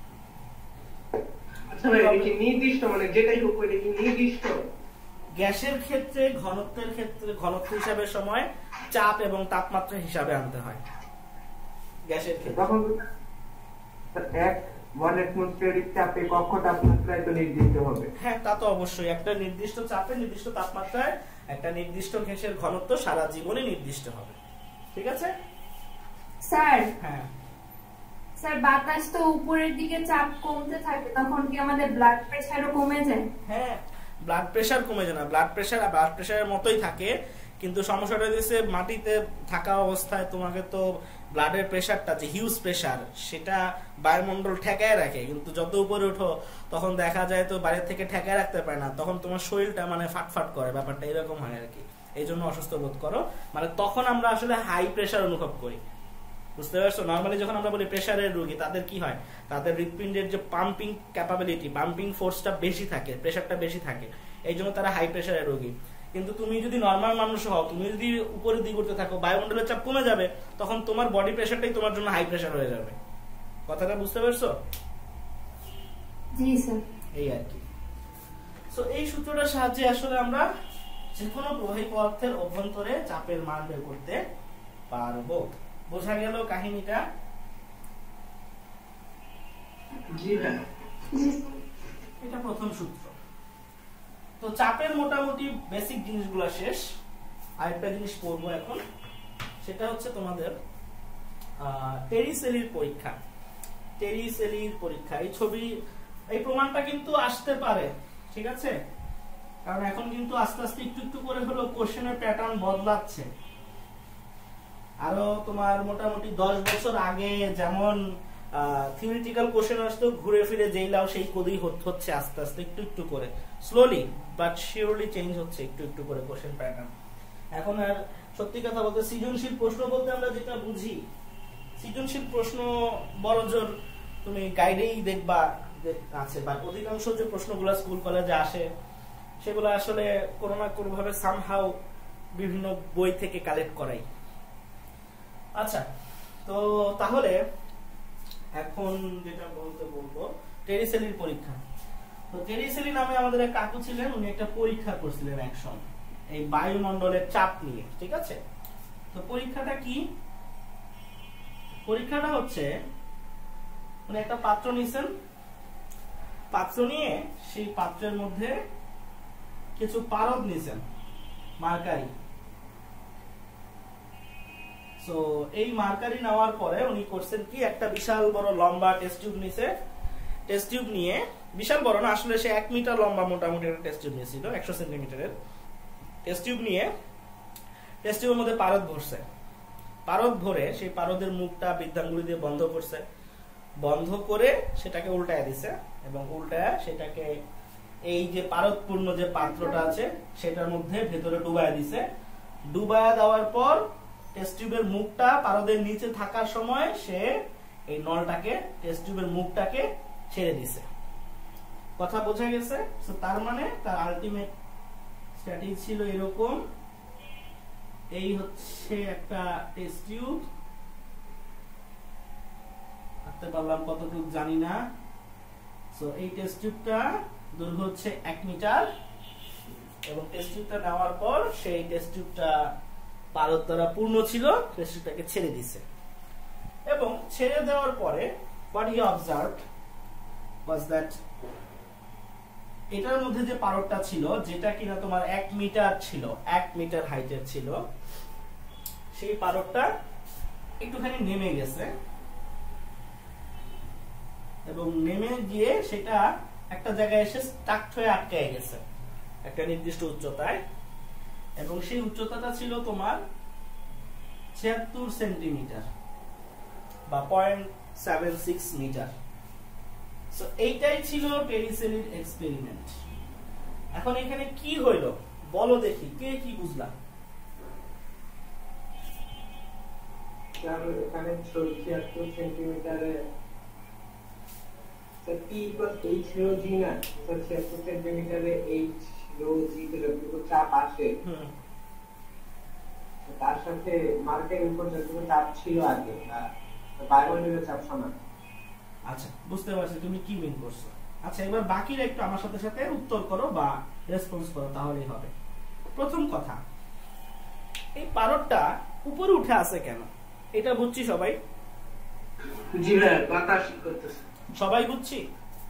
আচ্ছা ভাই, এটা কি নির্দিষ্ট, মানে যেটাই হোক এটা কি নির্দিষ্ট? গ্যাসের ক্ষেত্রে ঘনত্বের ক্ষেত্রে ঘনত্ব হিসাবের সময় চাপ এবং তাপমাত্রা হিসাবে আনতে হয় গ্যাসের ক্ষেত্রে। তখন এক 1 অ্যাটমসফিয়ারিক চাপে কক্ষ তাপমাত্রায় তো নির্দিষ্ট হবে। হ্যাঁ, তা তো অবশ্যই, একটা নির্দিষ্ট চাপে নির্দিষ্ট তাপমাত্রায় একটা নির্দিষ্ট গ্যাসের ঘনত্ব সারা জীবনে নির্দিষ্ট হবে। ঠিক আছে স্যার? হ্যাঁ স্যার, বাতাস তো উপরের দিকে চাপ কমতে থাকে, তখন কি আমাদের ব্লাড প্রেসারও কমে যায়? হ্যাঁ, ব্লাড প্রেসার কমে যায় না, ব্লাড প্রেসারের মতোই থাকে, কিন্তু সমস্যাটা হচ্ছে মাটিতে থাকা অবস্থায় তোমাকে তো ব্লাডের প্রেসারটা, যে হিউজ প্রেসার, সেটা বায়ুমণ্ডল ঠেকায় রাখে, কিন্তু যত উপরে ওঠো তখন দেখা যায় তো বাইরে থেকে ঠেকায় রাখতে পারে না, তখন তোমার শরীরটা মানে ফাটফাট করে, ব্যাপারটা এরকম হয় আর কি। এই জন্য অসুস্থ বোধ করো, মানে তখন আমরা আসলে হাই প্রেসার অনুভব করি। বুঝতে পারছো? নর্মালি যখন আমরা বলি প্রেসারের রোগী, তাদের কি হয়, তাদের হৃৎপিণ্ডের যে পাম্পিং ক্যাপাবিলিটি, পাম্পিং ফোর্সটা বেশি থাকে, প্রেসারটা বেশি থাকে, এই জন্য তারা হাই প্রেসারের রোগী। কিন্তু তুমি যদি নর্মাল মানুষ হও, তুমি যদি উপরের দিকে উঠতে থাকো, বায়ুমণ্ডলের চাপ কমে যাবে, তখন তোমার বডি প্রেসারটাই তোমার জন্য হাই প্রেসার হয়ে যাবে। কথাটা বুঝতে পারছো? জি স্যার। এই আর কি। সো এই সূত্রটার সাহায্যে আসলে আমরা যে কোনো প্রবাহী পদার্থের অভ্যন্তরে চাপের মান বের করতে পারবো। বোঝা গেল কাহিনীটা? জি হ্যাঁ, এটা প্রথম সূত্র। তো চাপের মোটামুটি বেসিক জিনিসগুলো শেষ। আরেকটা জিনিস পড়বো এখন, সেটা হচ্ছে তোমাদের টেরিসেলির পরীক্ষা। টেরিসেলির পরীক্ষা, এই ছবি, এই প্রমাণটা কিন্তু আসতে পারে, ঠিক আছে? কারণ এখন কিন্তু আস্তে আস্তে একটু একটু করে হলো কোশ্চেনের প্যাটার্ন বদলাচ্ছে। আরো তোমার মোটামুটি 10 বছর আগে যেমন থিওরিটিক্যাল কোশ্চেন আসতো ঘুরে ফিরে যেই লাও সেই কোডই হচ্ছে আস্তে আস্তে একটু একটু করে, স্লোলি বাট শিওরলি চেঞ্জ হচ্ছে একটু একটু করে কোশ্চেন প্যাটার্ন। এখন আর সত্যি কথা বলতে সৃজনশীল প্রশ্ন বলতে আমরা যেটা বুঝি, সৃজনশীল প্রশ্ন বড়জোর তুমি গাইডেই দেখবা যে আছে, বা অধিকাংশ যে প্রশ্নগুলো স্কুল কলেজে আসে সেগুলো আসলে কোনো না কোনো ভাবে সামহাউ বিভিন্ন বই থেকে কালেক্ট করাই। আচ্ছা, তো তাহলে এখন যেটা বলবো টেরিসেলির পরীক্ষা। তো টেরিসেলি নামে আমাদের এক কাকু ছিলেন, উনি একটা পরীক্ষা করছিলেন একসময় এই বায়ুমণ্ডলের চাপ নিয়ে, ঠিক আছে? তো পরীক্ষাটা কি? পরীক্ষাটা হচ্ছে উনি একটা পাত্র নিছেন, পাত্র নিয়ে সেই পাত্রের মধ্যে কিছু পারদ নিছেন, মার্কারি। সো এই মার্কারি নেওয়ার পরে উনি করছেন কি, একটা বিশাল বড় লম্বা টেস্ট টিউব নিছে। টেস্ট টিউব নিয়ে, বিশাল বড় না আসলে, সে 1 মিটার লম্বা মোটামুটি একটা টেস্ট টিউব নিয়েছিল, 100 সেন্টিমিটারের টেস্ট টিউব নিয়ে টেস্ট টিউবের মধ্যে পারদ ভরছে। পারদ ভরে সেই পারদের মুখটা বিদ্যাঙ্গুলি দিয়ে বন্ধ করছে, বন্ধ করে সেটাকে উল্টায় দিছে, এবং উল্টায় সেটাকে এই যে পারদপূর্ণ যে পাত্রটা আছে সেটার মধ্যে ভেতরে ডুবায় দিছে। ডুবায় দেওয়ার পর টেস্ট টিউবের মুখটা পারদের নিচে থাকার সময় সে এই নলটাকে, টেস্ট টিউবের মুখটাকে ছেড়ে দিছে। কথা বোঝা গেছে? সো তার মানে তার আলটিমেট স্ট্র্যাটেজি ছিল এরকম, এই হচ্ছে একটা টেস্ট টিউব, আঁকতে পারলাম কতটুকু জানি না। সো এই টেস্ট টিউবটা দৈর্ঘ্য হচ্ছে 1 মিটার, এবং টেস্ট টিউবটা নেওয়ার পর সেই টেস্ট টিউবটা পারদ দ্বারা পূর্ণ ছিল, টেস্ট টিউবটাকে ছেড়ে দিছে। এবং ছেড়ে দেওয়ার পরে what he observed was that এটার মধ্যে যে পারদটা ছিল, যেটা কিনা তোমার 1 মিটার ছিল, 1 মিটার হাইটের ছিল, সেই পারদটা একটুখানি নেমে গেছে, এবং নেমে গিয়ে সেটা একটা জায়গায় এসে স্টাক হয়ে আটকে গেছে একটা নির্দিষ্ট উচ্চতায়, এবং সেই উচ্চতাটা ছিল তোমার 76 সেন্টিমিটার বা 0.76 মিটার। সো এইটাই ছিল টেরিসেলির এক্সপেরিমেন্ট। এখন এখানে কি হইল বলো দেখি, কে কি বুঝলা? এখানে 76 সেন্টিমিটারে P = H rho G না, 76 সেন্টিমিটারে H rho G যতটুকু চাপ আসে, তার সাথে মার্কের উপর যতটুকু চাপ ছিল আগে, বায়ুমণ্ডলের চাপ সমান। আচ্ছা, বুঝতে পারছি তুমি কি মিন করছো। আচ্ছা, এবার বাকিরা একটু আমার সাথে সাথে উত্তর করো বা রেসপন্স করো, তাহলেই হবে। প্রথম কথা, এই পারদটা উপরে উঠে আছে কেন? এটা বুঝছি সবাই? জি ভাই, বাতাস করতেছে, সবাই বুঝছি।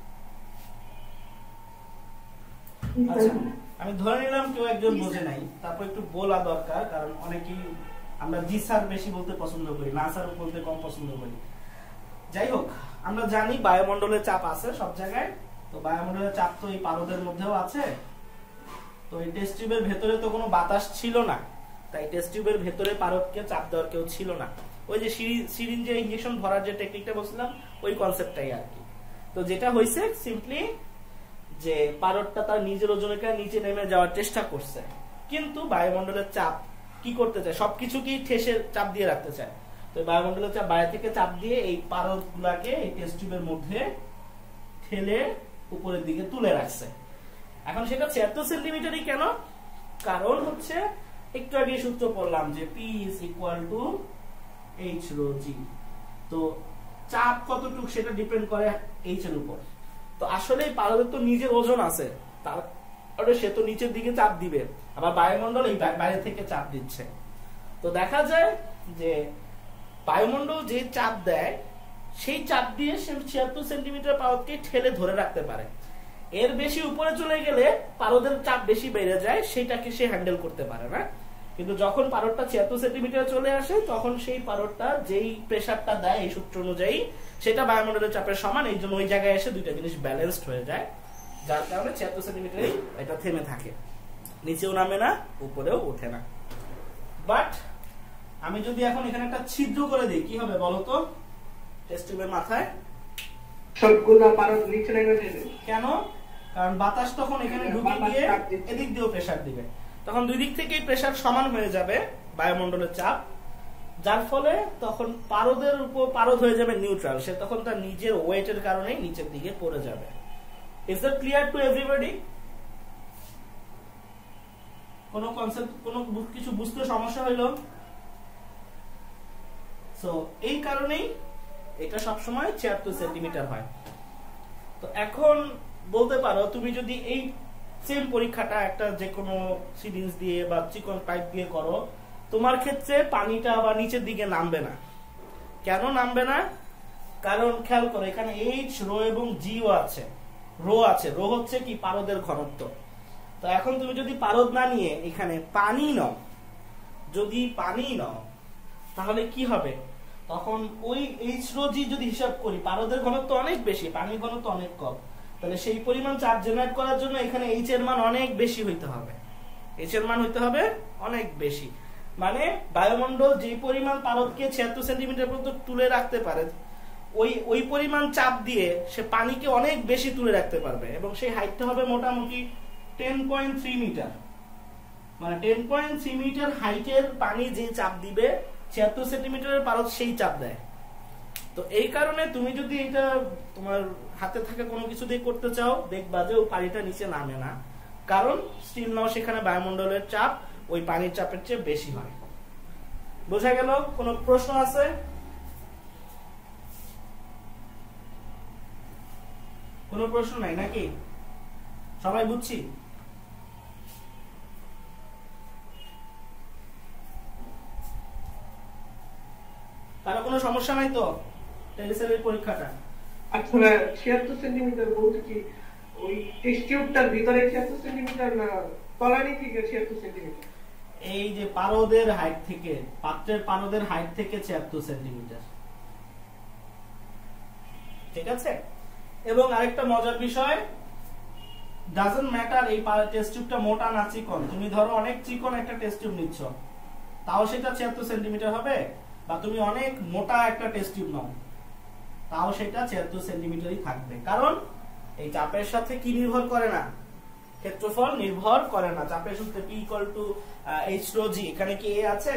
আচ্ছা, আমি ধরে নিলাম কেউ একজন বোঝে নাই, তারপর একটু বলা দরকার, কারণ অনেকেই আমরা জি স্যার বেশি বলতে পছন্দ করি, না স্যার বলতে কম পছন্দ করি। যাই হোক, আমরা জানি বায়ুমণ্ডলের চাপ আছে সব জায়গায়, তো বায়ুমণ্ডলের চাপ তো এই পারদের মধ্যেও আছে। তো এই টেস্ট টিউবের ভেতরে তো কোনো বাতাস ছিল না, তাই টেস্ট টিউবের ভেতরে পারদকে চাপ দেওয়ার কেউ ছিল না। ওই যে সিরিঞ্জে ইনজেকশন ভরার যে টেকনিকটা বলছিলাম, ওই কনসেপ্টটাই আর কি। তো যেটা হয়েছে সিম্পলি যে পারদটা তার নিজের ওজনে নিচে নেমে যাওয়ার চেষ্টা করছে, কিন্তু বায়ুমণ্ডলের চাপ কি করতে চায়, সবকিছুকেই ঠেসে চাপ দিয়ে রাখতে চায়। তো বায়ুমণ্ডলের চাপ বাইরে থেকে চাপ দিয়ে এই পারদ গুলাকে এই টেস্ট টিউবের মধ্যে ঠেলে উপরের দিকে তুলে রাখছে। এখন সেটা 76 সেন্টিমিটারই কেন? কারণ হচ্ছে একটু আগে সূত্র পড়লাম যে P = H rho G। তো চাপ কতটুকু সেটা ডিপেন্ড করে H এর উপর। তো আসলে এই পারদের তো নিজের ওজন আছে, তারপরে সে তো নিচের দিকে চাপ দিবে, আবার বায়ুমণ্ডল এই বাইরে থেকে চাপ দিচ্ছে। তো দেখা যায় যে বায়ুমণ্ডল যে চাপ দেয় সেই চাপ দিয়ে সে 76 সেন্টিমিটার পারদকে ঠেলে ধরে রাখতে পারে। এর বেশি উপরে চলে গেলে পারদের চাপ বেশি বেড়ে যায়, সেটাকে সে হ্যান্ডেল করতে পারে না। কিন্তু যখন পারদটা 76 সেন্টিমিটার চলে আসে, তখন সেই পারদটা যেই প্রেসারটা দেয় এই সূত্র অনুযায়ী সেটা বায়ুমণ্ডলের চাপের সমান। এই জন্য ওই জায়গায় এসে দুইটা জিনিস ব্যালেন্সড হয়ে যায়, যার কারণে 76 সেন্টিমিটারই এটা থেমে থাকে, নিচেও নামে না উপরেও ওঠে না। বাট আমি যদি এখন এখানে একটা ছিদ্র করে দিই কি হবে বলো তো টেস্ট টিউবের মাথায়? সবগুলো পারদ নিচে নেমে যাবে। কেন? কারণ বাতাস তখন এখানে ঢুকে গিয়ে এদিক দিয়েও প্রেসার দিবে, তখন দুই দিক থেকেই প্রেসার সমান হয়ে যাবে বায়ুমণ্ডলের চাপ, যার ফলে তখন পারদের উপর পারদ হয়ে যাবে নিউট্রাল, সে তখন তার নিজের ওয়েটের কারণে নিচের দিকে পড়ে যাবে। Is that clear to everybody? কোন কনসেপ্ট কোনো কিছু বুঝতে সমস্যা হইলো? সো এই কারণেই এটা সব সময় 76 সেন্টিমিটার হয়। তো এখন বলতে পারো তুমি যদি এই সেম পরীক্ষাটা একটা যে কোনো সিরিঞ্জ দিয়ে বা চিকন পাইপ দিয়ে করো, তোমার ক্ষেত্রে পানিটা আবার নিচের দিকে নামবে না। কেন নামবে না? কারণ খেয়াল করো এখানে এইচ, রো এবং জিও আছে। রো হচ্ছে কি পারদের ঘনত্ব। তো এখন তুমি যদি পারদ না নিয়ে এখানে পানি নাও, যদি পানি নাও তাহলে কি হবে? তখন ওই এইচ রো জি যদি হিসাব করি, পারদের ঘনত্ব অনেক বেশি, পানির ঘনত্ব অনেক কম, তাহলে সেই পরিমাণ চার্জ জেনারেট করার জন্য এখানে এইচ এর মান অনেক বেশি হইতে হবে। এইচ এর মান হইতে হবে অনেক বেশি, মানে বায়ুমণ্ডল যে পরিমাণ পারদকে 76 সেন্টিমিটার পর্যন্ত তুলে রাখতে পারে, ওই পরিমাণ চাপ দিয়ে সে পানিকে অনেক বেশি তুলে রাখতে পারবে, এবং সেই হাইটটা হবে মোটামুটি 10.3 মিটার। মানে 10.3 মিটার হাইটের পানি যে চাপ দিবে 76 সেন্টিমিটারের পারদ সেই চাপ দেয়। তো এই কারণে তুমি যদি এটা তোমার হাতে থাকা কোনো কিছু দিয়ে করতে চাও, দেখবা যে ওই পানিটা নিচে নামে না, কারণ স্টিল নাও সেখানে বায়ুমণ্ডলের চাপ ওই পানির চাপের চেয়ে বেশি হয়। বোঝা গেল? কোনো প্রশ্ন আছে? কোনো প্রশ্ন নাই নাকি? সবাই বুঝছি? কারো কোনো সমস্যা নাই তো টেলিসেলের পরীক্ষাটা? আচ্ছা 76 সেন্টিমিটার বলতে কি ওই টেস্ট টিউবটার ভিতরে 76 সেন্টিমিটার না তলানি থেকে 76 সেন্টিমিটার? এই যে পারদের হাইট থেকে, পাত্রের পারদের হাইট থেকে 76 সেন্টিমিটার। ঠিক আছে? এবং আরেকটা মজার বিষয়, ডাজন্ট ম্যাটার এই টেস্ট টিউবটা মোটা না চিকন, তুমি ধরো অনেক চিকন একটা টেস্ট টিউব নিচ্ছ, তাও সেটা 76 সেন্টিমিটার হবে, বা তুমি অনেক মোটা একটা টেস্ট টিউব নাও, তাও সেটা 76 সেন্টিমিটারই থাকবে। কারণ এই চাপের সাথে কি নির্ভর করে না? ক্ষেত্রফল নির্ভর করে না। চাপের সূত্রে P = H rho G, এখানে কি A আছে?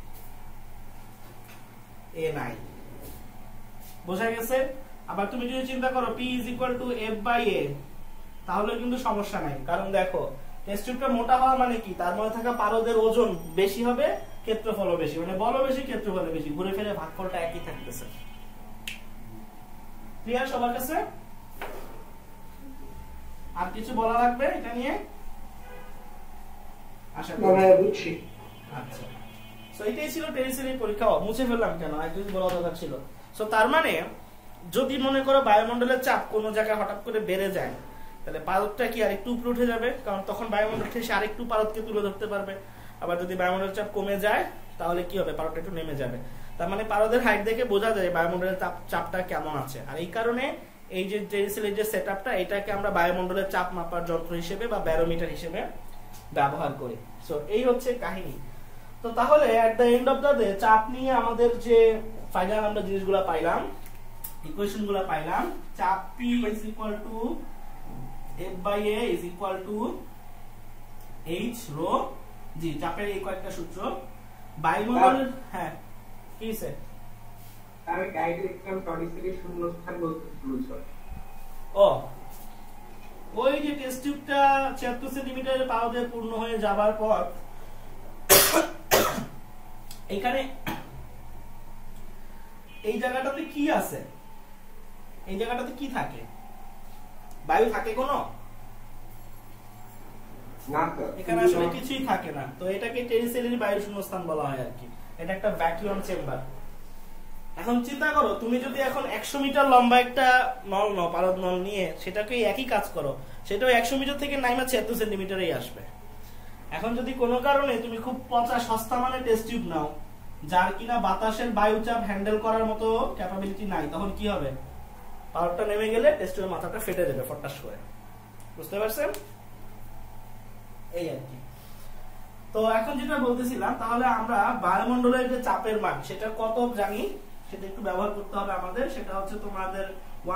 A নাই। বোঝা গেছে? আবার তুমি যদি চিন্তা করো P = F/A, তাহলে কিন্তু সমস্যা নাই, কারণ দেখো টেস্ট টিউবটা মোটা হওয়া মানে কি, তার মধ্যে থাকা পারদের ওজন বেশি হবে, ক্ষেত্রফলও বেশি, মানে বলও বেশি ক্ষেত্রফলও বেশি, ঘুরে ফিরে ভাগফলটা একই থাকতেছে। ক্লিয়ার সবার কাছে? আর কিছু বলা লাগবে এটা নিয়ে? আশা করি বুঝছি। আচ্ছা, সো এটাই ছিল টেলিসেলের পরীক্ষা। মুছে ফেললাম কেন, একটু বলা দরকার ছিল। সো তার মানে যদি মনে করো বায়ুমণ্ডলের চাপ কোনো জায়গায় হঠাৎ করে বেড়ে যায়, তাহলে পারদটা কি আরেকটু উপরে উঠে যাবে, কারণ তখন বায়ুমণ্ডল থেকে আরেকটু পারদকে তুলে ধরতে পারবে। আবার যদি বায়ুমণ্ডলের চাপ কমে যায় তাহলে কি হবে, পারদটা একটু নেমে যাবে। তার মানে পারদের হাইট দেখে বোঝা যায় বায়ুমণ্ডলের চাপটা কেমন আছে। আর এই কারণে এই যে টেলিসেলের যে সেটআপটা, এটাকে আমরা বায়ুমণ্ডলের চাপ মাপার যন্ত্র হিসেবে বা ব্যারোমিটার হিসেবে ব্যবহার করি। সো এই হচ্ছে কাহিনী। তো তাহলে at the end of the day চাপ নিয়ে আমাদের যে ফাইনাল আমরা জিনিসগুলো পাইলাম, ইকুয়েশনগুলো পাইলাম, চাপ P = F/A = H rho G, চাপের এই কয়েকটা সূত্র। বায়ুমণ্ডলের হ্যাঁ কি আছে? আমি গাইড লিখলাম টনিসেলের শূন্যস্থান বলতে বুঝছো? ও ওই যে টেস্ট টিউবটা 76 সেন্টিমিটারের পারদে পূর্ণ হয়ে যাবার পর এখানে এই জায়গাটাতে কি আছে? এই জায়গাটাতে কি থাকে? বায়ু থাকে কোনো? না তো, এখানে আসলে কিছুই থাকে না। তো এটাকে টেলিসেলের বায়ু শূন্যস্থান বলা হয় আর কি। এটা একটা ভ্যাকুয়াম চেম্বার। এখন চিন্তা করো, তুমি যদি এখন 100 মিটার লম্বা একটা নল নাও, পারদ নল নিয়ে সেটাকে একই কাজ করো, সেটাও 100 মিটার থেকে নাইমা 76 সেন্টিমিটারেই আসবে। এখন যদি কোনো কারণে তুমি খুব পচা সস্তা মানে টেস্ট টিউব নাও, যার কিনা বাতাসের বায়ুচাপ হ্যান্ডেল করার মতো ক্যাপাবিলিটি নাই, তখন কি হবে? পারদটা নেমে গেলে টেস্ট টিউবের মাথাটা ফেটে যাবে ফটাস করে। বুঝতে পারছেন? এই আর কি। তো এখন যেটা বলতেছিলাম, তাহলে আমরা বায়ুমণ্ডলের যে চাপের মান সেটা কত জানি, সেটা একটু ব্যবহার করতে হবে আমাদের। সেটা হচ্ছে তোমাদের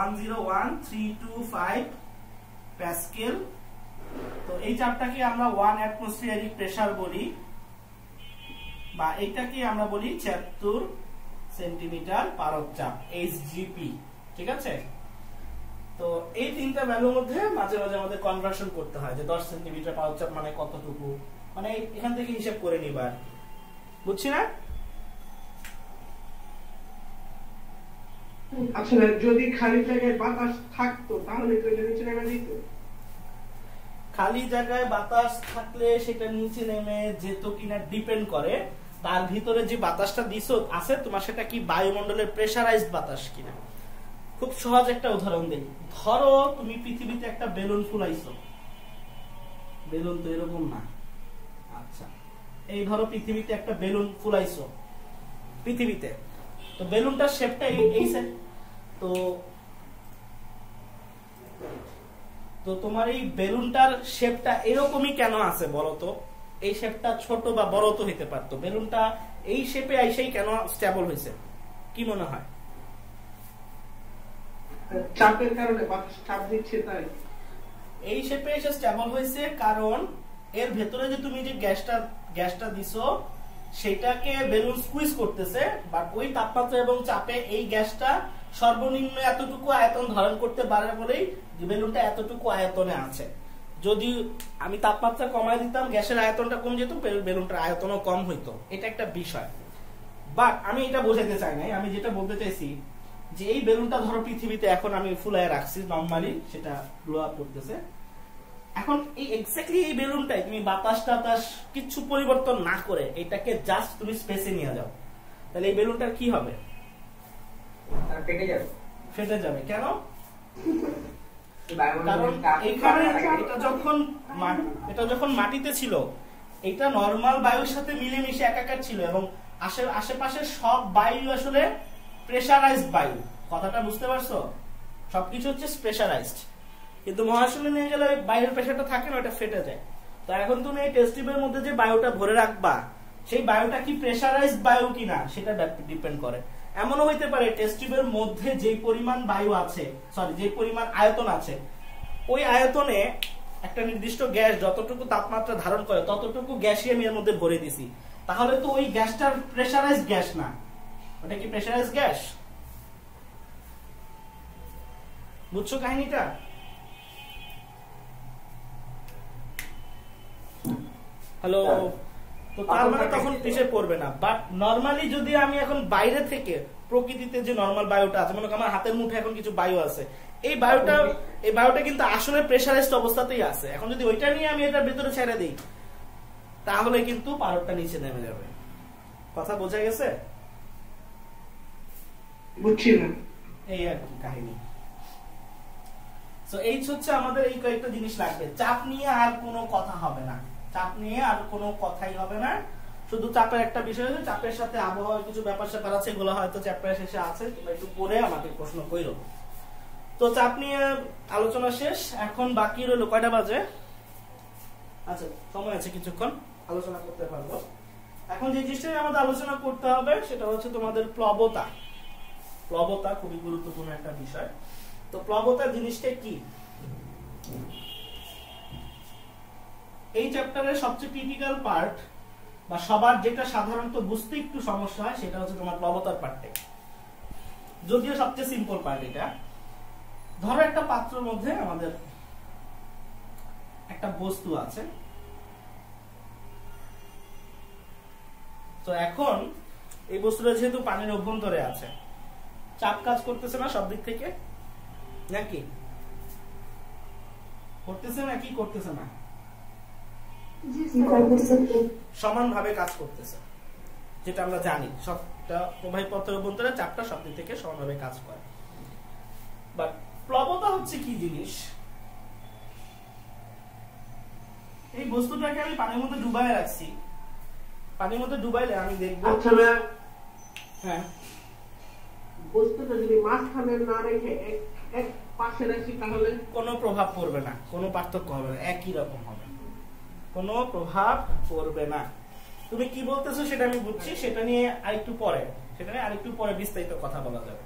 101325 প্যাসকেল। তো এই চাপটাকে আমরা 1 অ্যাটমসফিয়ারিক প্রেসার বলি, বা এইটাকে আমরা বলি 76 সেন্টিমিটার পারদ চাপ, এইচজিপি। ঠিক আছে? তো এই তিনটা ভ্যালুর মধ্যে মাঝে মাঝে আমাদের কনভার্সন করতে হয় যে 10 সেন্টিমিটার পারদ চাপ মানে কতটুকু, মানে এখান থেকে হিসাব করে নিবা আর কি। বুঝছি না? আচ্ছা, যদি খালি জায়গায় বাতাস থাকতো তাহলে তো এটা নিচে নেমে যেত। খালি জায়গায় বাতাস থাকলে সেটা নিচে নেমে যেত কিনা ডিপেন্ড করে তার ভিতরে যে বাতাসটা দিছো আছে তোমার, সেটা কি বায়ুমণ্ডলের প্রেসারাইজড বাতাস কিনা। খুব সহজ একটা উদাহরণ দেই। ধরো তুমি পৃথিবীতে একটা বেলুন ফুলাইছো, বেলুন তো এরকম না, আচ্ছা এই ধরো পৃথিবীতে একটা বেলুন ফুলাইছো পৃথিবীতে, তো বেলুনটার শেপটা এই সেট। তো তো তোমার এই বেলুনটার শেপটা এরকমই কেন আছে বলো তো? এই শেপটা ছোট বা বড় তো হইতে পারতো, বেলুনটা এই শেপে আইসেই কেন স্টেবল হয়েছে? কি মনে হয়? চাপের কারণে, বাতাস চাপ দিচ্ছে তাই। এই শেপে এসে স্টেবল হয়েছে কারণ এর ভেতরে যে তুমি যে গ্যাসটা দিছো সেটাকে বেলুন স্কুইজ করতেছে, বাট ওই তাপমাত্রা এবং চাপে এই গ্যাসটা সর্বনিম্ন এতটুকু আয়তন ধারণ করতে পারে বলেই বেলুনটা এতটুকু আয়তনে আছে। যদি আমি তাপমাত্রা কমায় দিতাম, গ্যাসের আয়তনটা কম যেত, বেলুনটার আয়তনও কম হইতো। এটা একটা বিষয়, বাট আমি এটা বোঝাতে চাই নাই। আমি যেটা বলতে চাইছি যে এই বেলুনটা ধরো পৃথিবীতে এখন আমি ফুলায় রাখছি নরমালি, সেটা ব্লো আপ করতেছে। এখন এই এক্স্যাক্টলি এই বেলুনটাই তুমি বাতাস টাতাস কিছু পরিবর্তন না করে এটাকে জাস্ট তুমি স্পেসে নিয়ে যাও, তাহলে এই বেলুনটার কি হবে? ফেটে যাবে। কেন? কারণ এখানে এটা যখন মাটিতে ছিল, এটা নরমাল বায়ুর সাথে মিলেমিশে একাকার ছিল, এবং আশেপাশে সব বায়ু আসলে প্রেসারাইজড বায়ু। কথাটা বুঝতে পারছো? সবকিছু হচ্ছে প্রেসারাইজড, কিন্তু মহাশূন্যে নিয়ে গেলে বাইরের প্রেসারটা থাকে না, ওটা ফেটে যায়। তো এখন তুমি এই টেস্ট টিউবের মধ্যে যে বায়ুটা ভরে রাখবা, সেই বায়ুটা কি প্রেসারাইজড বায়ু কিনা সেটা ডিপেন্ড করে। এমনও হইতে পারে টেস্ট টিউবের মধ্যে যে পরিমাণ বায়ু আছে, যে পরিমাণ আয়তন আছে, ওই আয়তনে একটা নির্দিষ্ট গ্যাস যতটুকু তাপমাত্রা ধারণ করে ততটুকু গ্যাসই আমি এর মধ্যে ভরে দিছি, তাহলে তো ওই গ্যাসটার প্রেসারাইজড গ্যাস না। ওটা কি প্রেসারাইজড গ্যাস? বুঝছো কাহিনীটা? হ্যালো। তো তার মানে তখন প্রেসার পড়বে না। বাট নরমালি যদি আমি এখন বাইরে থেকে প্রকৃতিতে যে নরমাল বায়ুটা আছে, মনে করো আমার হাতের মুঠে এখন কিছু বায়ু আছে, এই বায়ুটা কিন্তু আসলে প্রেসারাইজড অবস্থাতেই আছে। এখন যদি ওইটা নিয়ে আমি এটার ভিতরে ছেড়ে দিই তাহলে কিন্তু পারদটা নিচে নেমে যাবে। কথা বোঝা গেছে? বুঝছি না। এই আর কি কাহিনী। তো এই হচ্ছে আমাদের এই কয়েকটা জিনিস লাগবে। চাপ নিয়ে আর কোনো কথা হবে না, চাপ নিয়ে আর কোনো কথাই হবে না। শুধু চাপের একটা বিষয় আছে, চাপের সাথে আবহাওয়ার কিছু ব্যাপার স্যাপার আছে, এগুলো হয়তো চ্যাপ্টার শেষে আছে, তোমরা একটু পরে আমাকে প্রশ্ন কইরো। তো চাপ নিয়ে আলোচনা শেষ। এখন বাকি রইল কয়টা বাজে? আচ্ছা, সময় আছে কিছুক্ষণ, আলোচনা করতে পারবো। এখন যে জিনিসটা আমাদের আলোচনা করতে হবে সেটা হচ্ছে তোমাদের প্লবতা। প্লবতা খুবই গুরুত্বপূর্ণ একটা বিষয়। তো প্লবতা জিনিসটা কি? এই চ্যাপ্টারের সবচেয়ে ক্রিটিক্যাল পার্ট বা সবার যেটা সাধারণত বুঝতে একটু সমস্যা হয় সেটা হচ্ছে তোমার প্লবতার পার্টটা। যদিও সবচেয়ে সিম্পল পার্ট এটা। ধরো একটা পাত্রের মধ্যে আমাদের একটা বস্তু আছে, তো এখন এই বস্তুটা যেহেতু পানির অভ্যন্তরে আছে, চাপ কাজ করতেছে না সব দিক থেকে? নাকি করতেছে না? কি করতেছে না? সমানভাবে কাজ করতেছে, যেটা আমরা জানি। সবটা প্রবাহী পথের অভ্যন্তরে চাপটা সব দিক থেকে সমানভাবে কাজ করে। বাট প্লবতা হচ্ছে কি জিনিস? এই বস্তুটাকে আমি পানির মধ্যে ডুবাই রাখছি, পানির মধ্যে ডুবাইলে আমি দেখবো। আচ্ছা, হ্যাঁ, বস্তুটা যদি মাঝখানে না রেখে এক পাশ ছেড়ে আসি তাহলে কোনো প্রভাব পড়বে না, কোনো পার্থক্য হবে না, একই রকম হবে, কোনো প্রভাব পড়বে না। তুমি কি বলতেছো সেটা আমি বুঝছি, সেটা নিয়ে আরেকটু পরে বিস্তারিত কথা বলা যাবে।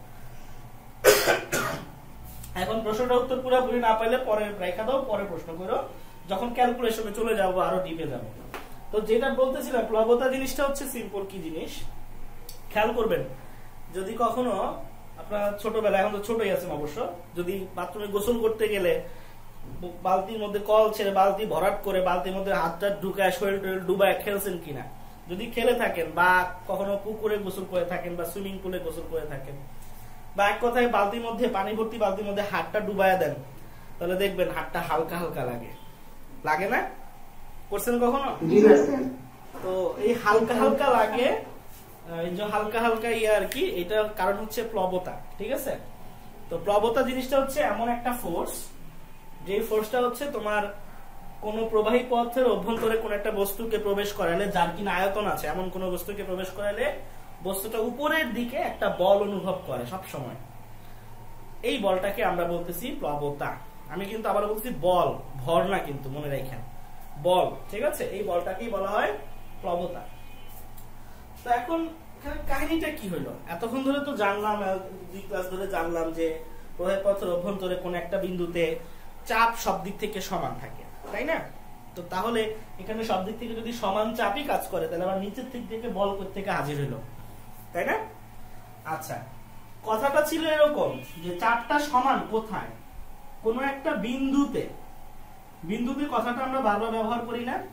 এখন প্রশ্নটা উত্তর পুরোপুরি না পাইলে পরে রেখা দাও, পরে প্রশ্ন করো, যখন ক্যালকুলেশনে চলে যাবো আরো ডিপে যাবো। তো যেটা বলতেছিলাম প্লবতা জিনিসটা হচ্ছে সিম্পল কি জিনিস খেয়াল করবেন। যদি কখনো আপনার ছোটবেলায়, এখন তো ছোটই আছেন অবশ্য, যদি বাথরুমে গোসল করতে গেলে বালতির মধ্যে কল ছেড়ে বালতি ভরাট করে বালতির মধ্যে হাতটা ঢুকায় শরীর টরীর ডুবায় খেলছেন কিনা, যদি খেলে থাকেন বা কখনো পুকুরে গোসল করে থাকেন বা সুইমিং পুলে গোসল করে থাকেন, বা এক কথায় বালতির মধ্যে পানি ভর্তি বালতির মধ্যে হাতটা ডুবায় দেন, তাহলে দেখবেন হাতটা হালকা হালকা লাগে না? করছেন কখনো? তো এই হালকা হালকা লাগে, এই যে হালকা হালকা আর কি, এটার কারণ হচ্ছে প্লবতা। ঠিক আছে? তো প্লবতা জিনিসটা হচ্ছে এমন একটা ফোর্স, যে ফোর্সটা হচ্ছে তোমার কোন প্রবাহী পদার্থের অভ্যন্তরে কোন একটা বস্তুকে প্রবেশ করালে, যার কিনা আয়তন আছে এমন কোন বস্তুকে প্রবেশ করালে বস্তুটা উপরের দিকে একটা বল অনুভব করে সব সময়। এই বলটাকে আমরা বলতেছি প্লবতা। আমি কিন্তু আবার বলতেছি বল, ভর না কিন্তু, মনে রাখেন বল। ঠিক আছে? এই বলটাকেই বলা হয় প্লবতা। তো এখন কাহিনীটা কি হলো? এতক্ষণ ধরে তো জানলাম, 2 ক্লাস ধরে জানলাম যে প্রবাহী পদার্থের অভ্যন্তরে কোন একটা বিন্দুতে চাপ সব দিক থেকে সমান থাকে, তাই না? তো তাহলে এখানে সব দিক থেকে যদি সমান চাপই কাজ করে, তাহলে আবার নিচের দিক থেকে বল কোথা থেকে হাজির হলো, তাই না? আচ্ছা, কথাটা ছিল এরকম যে চাপটা সমান কোথায়? কোন একটা বিন্দুতে। বিন্দুতে কথাটা আমরা বারবার ব্যবহার করি না,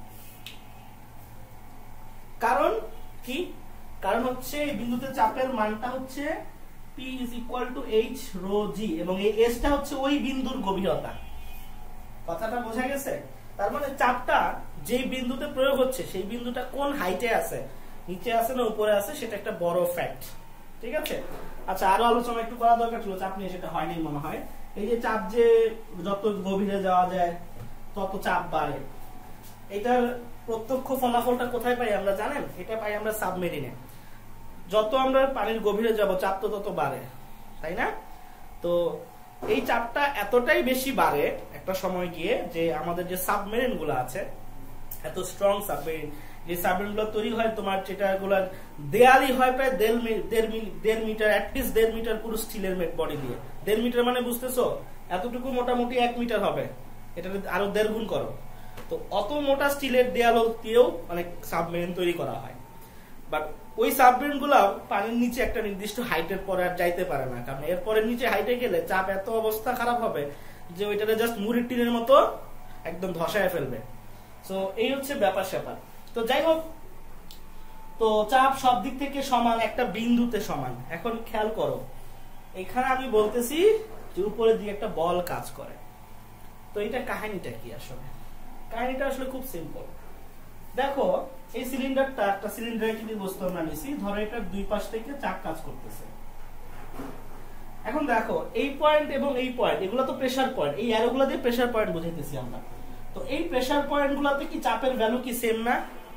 কারণ কি? কারণ হচ্ছে এই বিন্দুতে চাপের মানটা হচ্ছে P is equal to H rho G, এবং এই S টা হচ্ছে ওই বিন্দুর গভীরতা। কথাটা বোঝা গেছে? তার মানে চাপটা যে বিন্দুতে প্রয়োগ হচ্ছে সেই বিন্দুটা কোন হাইটে আছে, নিচে আছে না উপরে আছে, সেটা একটা বড় ফ্যাক্ট। ঠিক আছে? আচ্ছা, আরো আলোচনা একটু করা দরকার ছিল, চাপ নিয়ে সেটা হয়নি মনে হয়। এই যে চাপ যে যত গভীরে যাওয়া যায় তত চাপ বাড়ে, এটার প্রত্যক্ষ ফলাফলটা কোথায় পাই আমরা জানেন? এটা পাই আমরা সাবমেরিনে। যত আমরা পানির গভীরে যাব চাপ তো তত বাড়ে, তাই না? তো এই চাপটা এতটাই বেশি বাড়ে একটা সময় গিয়ে যে আমাদের যে সাবমেরিন গুলো আছে, এত স্ট্রং সাবমেরিন, যে সাবমেরিন গুলো তৈরি হয় তোমার যেটা গুলার দেয়ালই হয় প্রায় 1.5 মিটার, অ্যাটলিস্ট 1.5 মিটার পুরো স্টিলের বডি দিয়ে। 1.5 মিটার মানে বুঝতেছো? এতটুকু মোটামুটি 1 মিটার হবে, এটা আরো 1.5 গুণ করো। তো অত মোটা স্টিলের দেয়াল দিয়েও অনেক সাবমেরিন তৈরি করা হয়। বাট ওই সাবমেরিন গুলা পানির নিচে একটা নির্দিষ্ট হাইটের পরে আর যাইতে পারে না, কারণ এরপরে নিচে হাইটে গেলে চাপ এত অবস্থা খারাপ হবে যে ওইটাতে জাস্ট মুড়ির টিনের মতো একদম ধসায় ফেলবে। সো এই হচ্ছে ব্যাপার স্যাপার। তো যাই হোক, তো চাপ সব দিক থেকে সমান, একটা বিন্দুতে সমান। এখন খেয়াল করো, এখানে আমি বলতেছি যে উপরের দিকে একটা বল কাজ করে। তো এটা কাহিনীটা কি? আসলে কাহিনীটা আসলে খুব সিম্পল। দেখো, এই সিলিন্ডারটা একটা সিলিন্ডারের বস্তু আমরা নিছি, ধরো এটার দুই পাশ থেকে চাপ কাজ করতেছে। এখন দেখো, এই পয়েন্ট এবং এই পয়েন্ট, এগুলো তো প্রেসার পয়েন্ট, এই অ্যারোগুলো দিয়ে প্রেসার পয়েন্ট বুঝাইতেছি আমরা। তো এই প্রেসার পয়েন্ট গুলাতে কি চাপের ভ্যালু কি সেম না?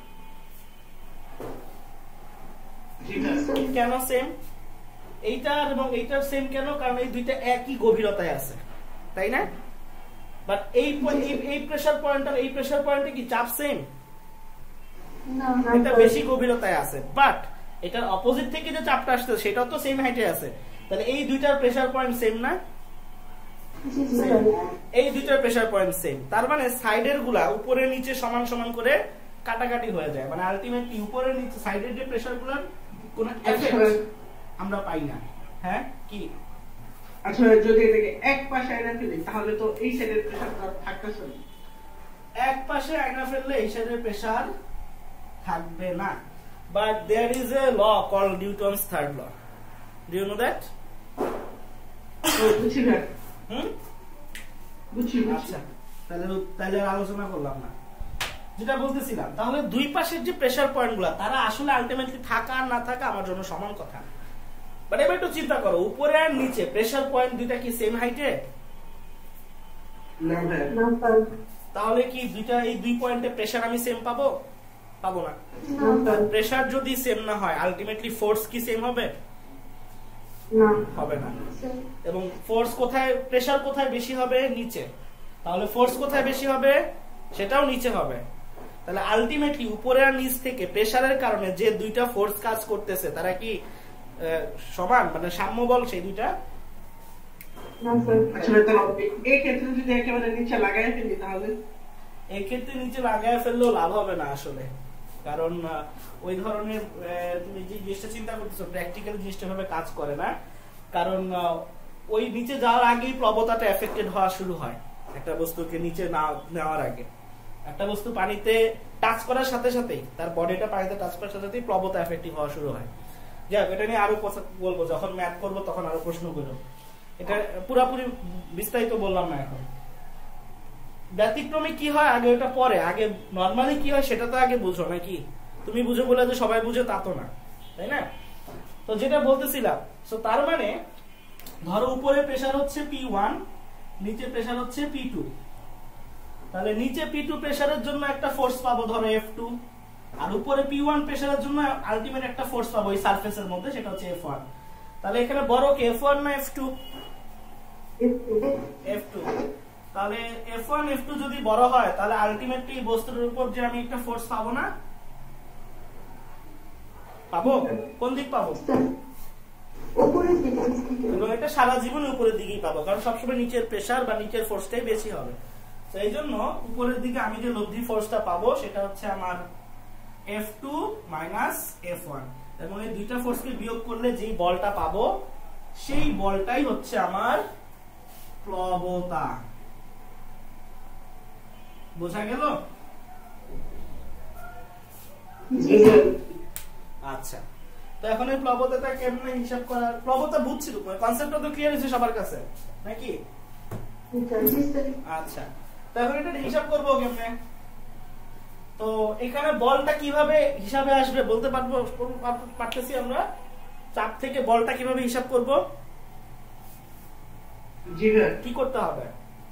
কেন সেম? এইটার এবং এইটার সেম কেন? কারণ এই দুইটা একই গভীরতায় আছে, তাই না? বাট এই প্রেসার পয়েন্ট আর এই প্রেসার পয়েন্টে কি চাপ সেম? এটা বেশি গভীরতায় আছে, বাট এটার অপোজিট থেকে যে চাপটা আসছে সেটাও তো সেম হাইটে আছে। তাহলে এই দুইটার প্রেসার পয়েন্ট সেম না? এই দুইটার প্রেসার পয়েন্ট সেম। তার মানে সাইডের গুলা উপরে নিচে সমান সমান করে কাটাকাটি হয়ে যায়, মানে আলটিমেটলি উপরে নিচে সাইডের যে প্রেসার গুলার কোনো এফেক্ট আমরা পাই না। হ্যাঁ কি? আচ্ছা, যদি এটাকে এক পাশে আয়না ফেলি তাহলে তো এই সাইডের প্রেসারটা থাকতেছে না। এক পাশে আয়না ফেললে এই সাইডের প্রেসার থাকবে না, but there is a law called Newton's third law. Do you know that? বুঝছি না। বুঝছি। আচ্ছা, তাহলে আলোচনা করলাম না, যেটা বলতেছিলাম। তাহলে দুই পাশের যে প্রেসার পয়েন্ট গুলা, তারা আসলে আলটিমেটলি থাকা আর না থাকা আমার জন্য সমান কথা। বাট এবার একটু চিন্তা করো, উপরে আর নিচে প্রেসার পয়েন্ট দুইটা কি সেম হাইটে? তাহলে কি দুইটা এই দুই পয়েন্টে প্রেসার আমি সেম পাবো? পাবো না। প্রেসার যদি সেম না হয়, আলটিমেটলি ফোর্স কি সেম হবে? না হবে না। স্যার এবং ফোর্স কোথায়, প্রেসার কোথায় বেশি হবে? নিচে। তাহলে ফোর্স কোথায় বেশি হবে? সেটাও নিচে হবে। তাহলে আলটিমেটলি উপরে আর নিচ থেকে প্রেসারের কারণে যে দুইটা ফোর্স কাজ করতেছে তারা কি সমান, মানে সাম্য বল সেই দুইটা? না স্যার আসলে তো এই ক্ষেত্রে যদি একেবারে নিচে লাগাই ফেলি তাহলে এই ক্ষেত্রে নিচে লাগায় ফেললেও লাভ হবে না আসলে, কারণ ওই ধরনের তুমি যে জিনিসটা চিন্তা করতেছো প্র্যাকটিক্যাল জিনিসটা ভাবে কাজ করে না। কারণ ওই নিচে যাওয়ার আগেই প্লবতাটা এফেক্টেড হওয়া শুরু হয় একটা বস্তুকে নিচে না নেওয়ার আগে। একটা বস্তু পানিতে টাচ করার সাথে সাথেই, তার বডিটা পানিতে টাচ করার সাথে সাথেই প্লবতা এফেক্টিভ হওয়া শুরু হয়। যাক, এটা নিয়ে আরো কথা বলবো, যখন ম্যাথ করবো তখন আরো প্রশ্ন করবো। এটা পুরাপুরি বিস্তারিত বললাম না এখন। ব্যতিক্রমে কি হয় আগে ওটা পরে, আগে নরমালি কি হয় সেটা তো আগে বুঝো নাকি? তুমি বুঝো বলে যে সবাই বুঝে তা তো না, তাই না? তো যেটা বলতেছিলাম, তো তার মানে ধরো উপরে প্রেসার হচ্ছে P1, নিচে প্রেসার হচ্ছে P2। তাহলে নিচে P2 প্রেসারের জন্য একটা ফোর্স পাবো ধরো F2, আর উপরে P1 প্রেসারের জন্য আলটিমেট একটা ফোর্স পাবো এই সারফেসের মধ্যে, সেটা হচ্ছে F1। তাহলে এখানে বড় কি F1 না F2? F2। তাহলে F1 F2 যদি বড় হয় তাহলে আলটিমেটলি বস্তুর উপর যে আমি একটা ফোর্স পাবো না? পাবো। কোন দিক পাবো? উপরের দিকে। এবং এটা সারা জীবন উপরের দিকেই পাবো, কারণ সবসময় নিচের প্রেসার বা নিচের ফোর্সটাই বেশি হবে। তো এই জন্য উপরের দিকে আমি যে লব্ধি ফোর্সটা পাবো সেটা হচ্ছে আমার F2 মাইনাস F1, এবং এই দুইটা ফোর্সকে বিয়োগ করলে যেই বলটা পাবো সেই বলটাই হচ্ছে আমার প্লবতা। বোঝা গেল? আচ্ছা, তো এখন এই প্লবতাটা কেমনে হিসাব করার, প্লবতা বুঝছি তো, কনসেপ্টটা তো ক্লিয়ার হয়েছে সবার কাছে নাকি? আচ্ছা, তো এখন এটা হিসাব করবো কেমনে? তো এখানে বলটা কিভাবে হিসাবে আসবে বলতে পারতেছি আমরা? চাপ থেকে বলটা কিভাবে হিসাব করব? জি হ্যাঁ, কি করতে হবে?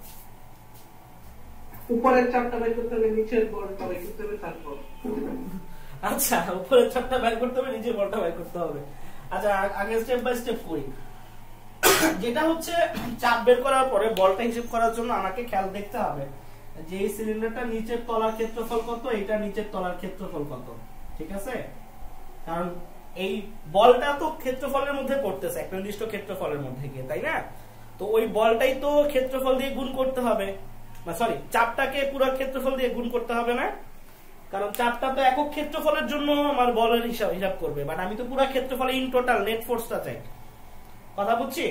উপরের চাপটা বের করতে হবে, নিচের বলটা বের করতে হবে, তারপর আচ্ছা, উপরের চাপটা বের করতে হবে, নিচের বলটা বের করতে হবে। আচ্ছা, আগে স্টেপ বাই স্টেপ করি। যেটা হচ্ছে চাপ বের করার পরে বলটা হিসাব করার জন্য আমাকে খেয়াল দেখতে হবে যে এই সিলিন্ডারটা নিচের তলার ক্ষেত্রফল কত, এটা নিচের তলার ক্ষেত্রফল কত, ঠিক আছে? কারণ এই বলটা তো ক্ষেত্রফলের মধ্যে পড়তেছে, একটা নির্দিষ্ট ক্ষেত্রফলের মধ্যে গিয়ে, তাই না? তো ওই বলটাই তো ক্ষেত্রফল দিয়ে গুণ করতে হবে, না সরি, চাপটাকে পুরো ক্ষেত্রফল দিয়ে গুণ করতে হবে না? কারণ চাপটা তো একক ক্ষেত্রফলের জন্য আমার বলের হিসাব করবে, বাট আমি তো পুরো ক্ষেত্রফলে ইন টোটাল নেট ফোর্সটা চাই। কথা বুঝছি?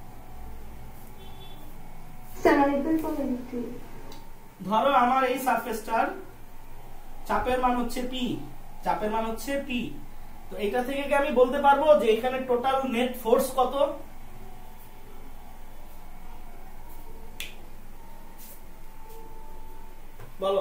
ধরো আমার এই সারফেসটার চাপের মান হচ্ছে P, চাপের মান হচ্ছে P। তো এটা থেকে কি আমি বলতে পারবো যে এখানে টোটাল নেট ফোর্স কত? বলো।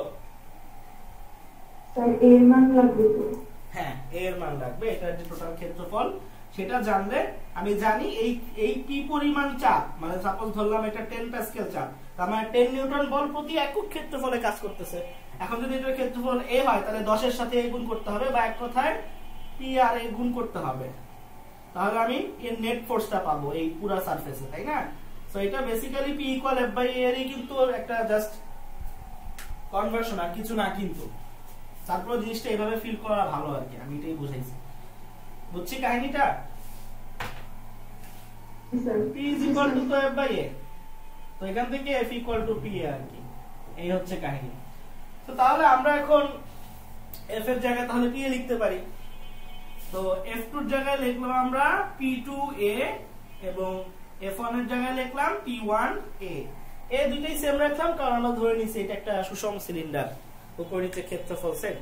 এর মান লাগবে তো? হ্যাঁ, এর মান লাগবে, এটা যে টোটাল ক্ষেত্রফল সেটা জানলে আমি জানি এই P পরিমাণ চাপ, মানে সাপোজ ধরলাম এটা 10 প্যাসকেল চাপ, তার মানে 10 নিউটন বল প্রতি একক ক্ষেত্রফলে কাজ করতেছে। এখন যদি এটার ক্ষেত্রফল A হয় তাহলে 10 এর সাথে A গুণ করতে হবে, বা এক কথায় P আর A গুণ করতে হবে, তাহলে আমি এর নেট ফোর্সটা পাবো এই পুরো সারফেসে, তাই না? সো এটা basically P equal F by A এর কিন্তু একটা জাস্ট কনভার্সন, আর কিছু না। কিন্তু তারপর জিনিসটা এভাবে ফিল করা ভালো আর কি, আমি এটাই বুঝাইছি। বুঝছি কাহিনীটা? P is equal to F by A, তো এখান থেকে F equal to P আর কি, এই হচ্ছে কাহিনী। তো তাহলে আমরা এখন F এর জায়গায় তাহলে P লিখতে পারি। তো F2 এর জায়গায় লিখলাম আমরা P2A, এবং F1 এর জায়গায় লিখলাম P1A। এই দুইটাই সেম রাখলাম কারণ আমরা ধরে নিছি এটা একটা সুষম সিলিন্ডার, উপর নিচে ক্ষেত্রফল সেম।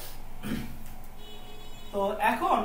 তো এখন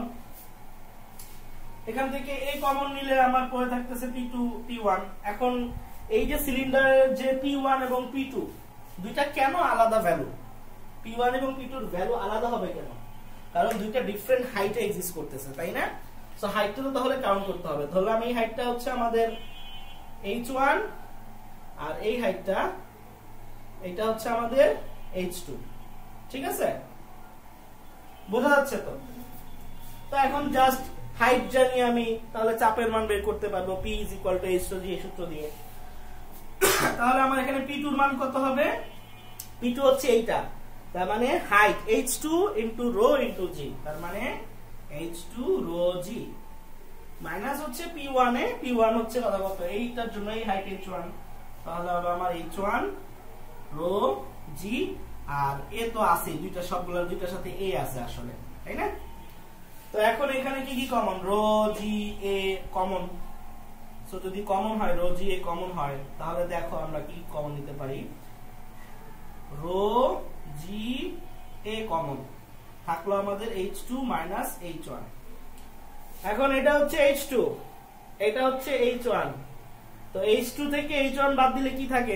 এখান থেকে এই কমন নিলে আমার পড়ে থাকতেছে P2 P1। এখন এই যে সিলিন্ডারের যে P1 এবং P2 দুইটা কেন আলাদা ভ্যালু? P1 এবং P2 এর ভ্যালু আলাদা হবে কেন? কারণ দুইটা ডিফারেন্ট হাইটে এক্সিস্ট করতেছে, তাই না? সো হাইটটা তো তাহলে কাউন্ট করতে হবে। ধরলাম এই হাইটটা হচ্ছে আমাদের H1, আর এই হাইটটা এটা হচ্ছে আমাদের H2, ঠিক আছে? বোঝা যাচ্ছে তো? তো এখন জাস্ট হাইট জানি আমি, তাহলে চাপের মান বের করতে পারবো P = h2g এই সূত্র দিয়ে। তাহলে আমার এখানে P2 এর মান কত হবে? P2 হচ্ছে এইটা, তার মানে হাইট h2 * ρ * g, তার মানে h2 ρ g মাইনাস হচ্ছে P1 এ, P1 হচ্ছে কত এইটার জন্য এই হাইট h1, তাহলে হবে আমার h1 ρ g, আর a তো আছে দুইটা, সবগুলোর দুইটার সাথে a আছে আসলে, তাই না? তো এখন এখানে কি কি common? ρ g a common. So যদি কমন হয়, ρ g a কমন হয়, তাহলে দেখো আমরা কি কমন নিতে পারি। ρ g a কমন থাকলো আমাদের h2 - h1। এখন এটা হচ্ছে h2, এটা হচ্ছে h1, তো h2 থেকে h1 বাদ দিলে কি থাকে?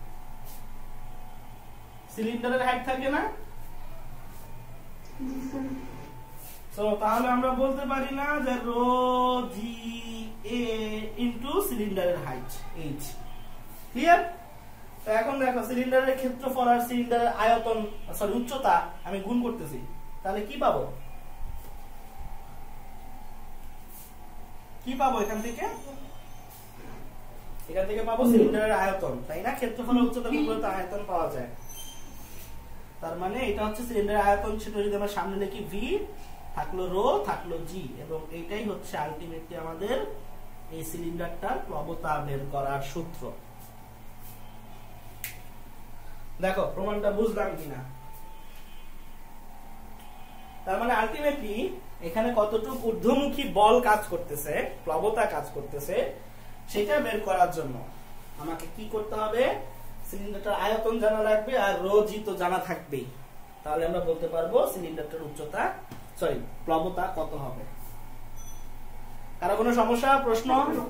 সিলিন্ডারের হাইট থাকে না? সো তাহলে আমরা বলতে পারি না যে ρ g a ইনটু সিলিন্ডারের হাইট h। ক্লিয়ার? তো এখন দেখো সিলিন্ডারের ক্ষেত্রফল আর সিলিন্ডারের আয়তন, সরি উচ্চতা আমি গুণ করতেছি, তাহলে কি পাবো? কি পাবো এখান থেকে? এখান থেকে পাবো সিলিন্ডারের আয়তন, তাই না? ক্ষেত্রফল উচ্চতা গুণ করলে আয়তন পাওয়া যায়। তার মানে এটা হচ্ছে সিলিন্ডারের আয়তন, সেটা যদি আমরা সামনে লিখি v, থাকলো ρ, থাকলো g, এবং এইটাই হচ্ছে আলটিমেটলি আমাদের এই সিলিন্ডারটার প্লবতা বের করার সূত্র। দেখো প্রমাণটা বুঝলাম কিনা? তার মানে আলটিমেটলি এখানে কতটুকু ঊর্ধ্বমুখী বল কাজ করতেছে, প্লবতা কাজ করতেছে, সেটা বের করার জন্য আমাকে কি করতে হবে? সিলিন্ডারটার আয়তন জানা লাগবে, আর ρ g তো জানা থাকবেই। তাহলে আমরা বলতে পারবো সিলিন্ডারটার উচ্চতা, সরি প্লবতা কত হবে। কারো কোনো সমস্যা, প্রশ্ন?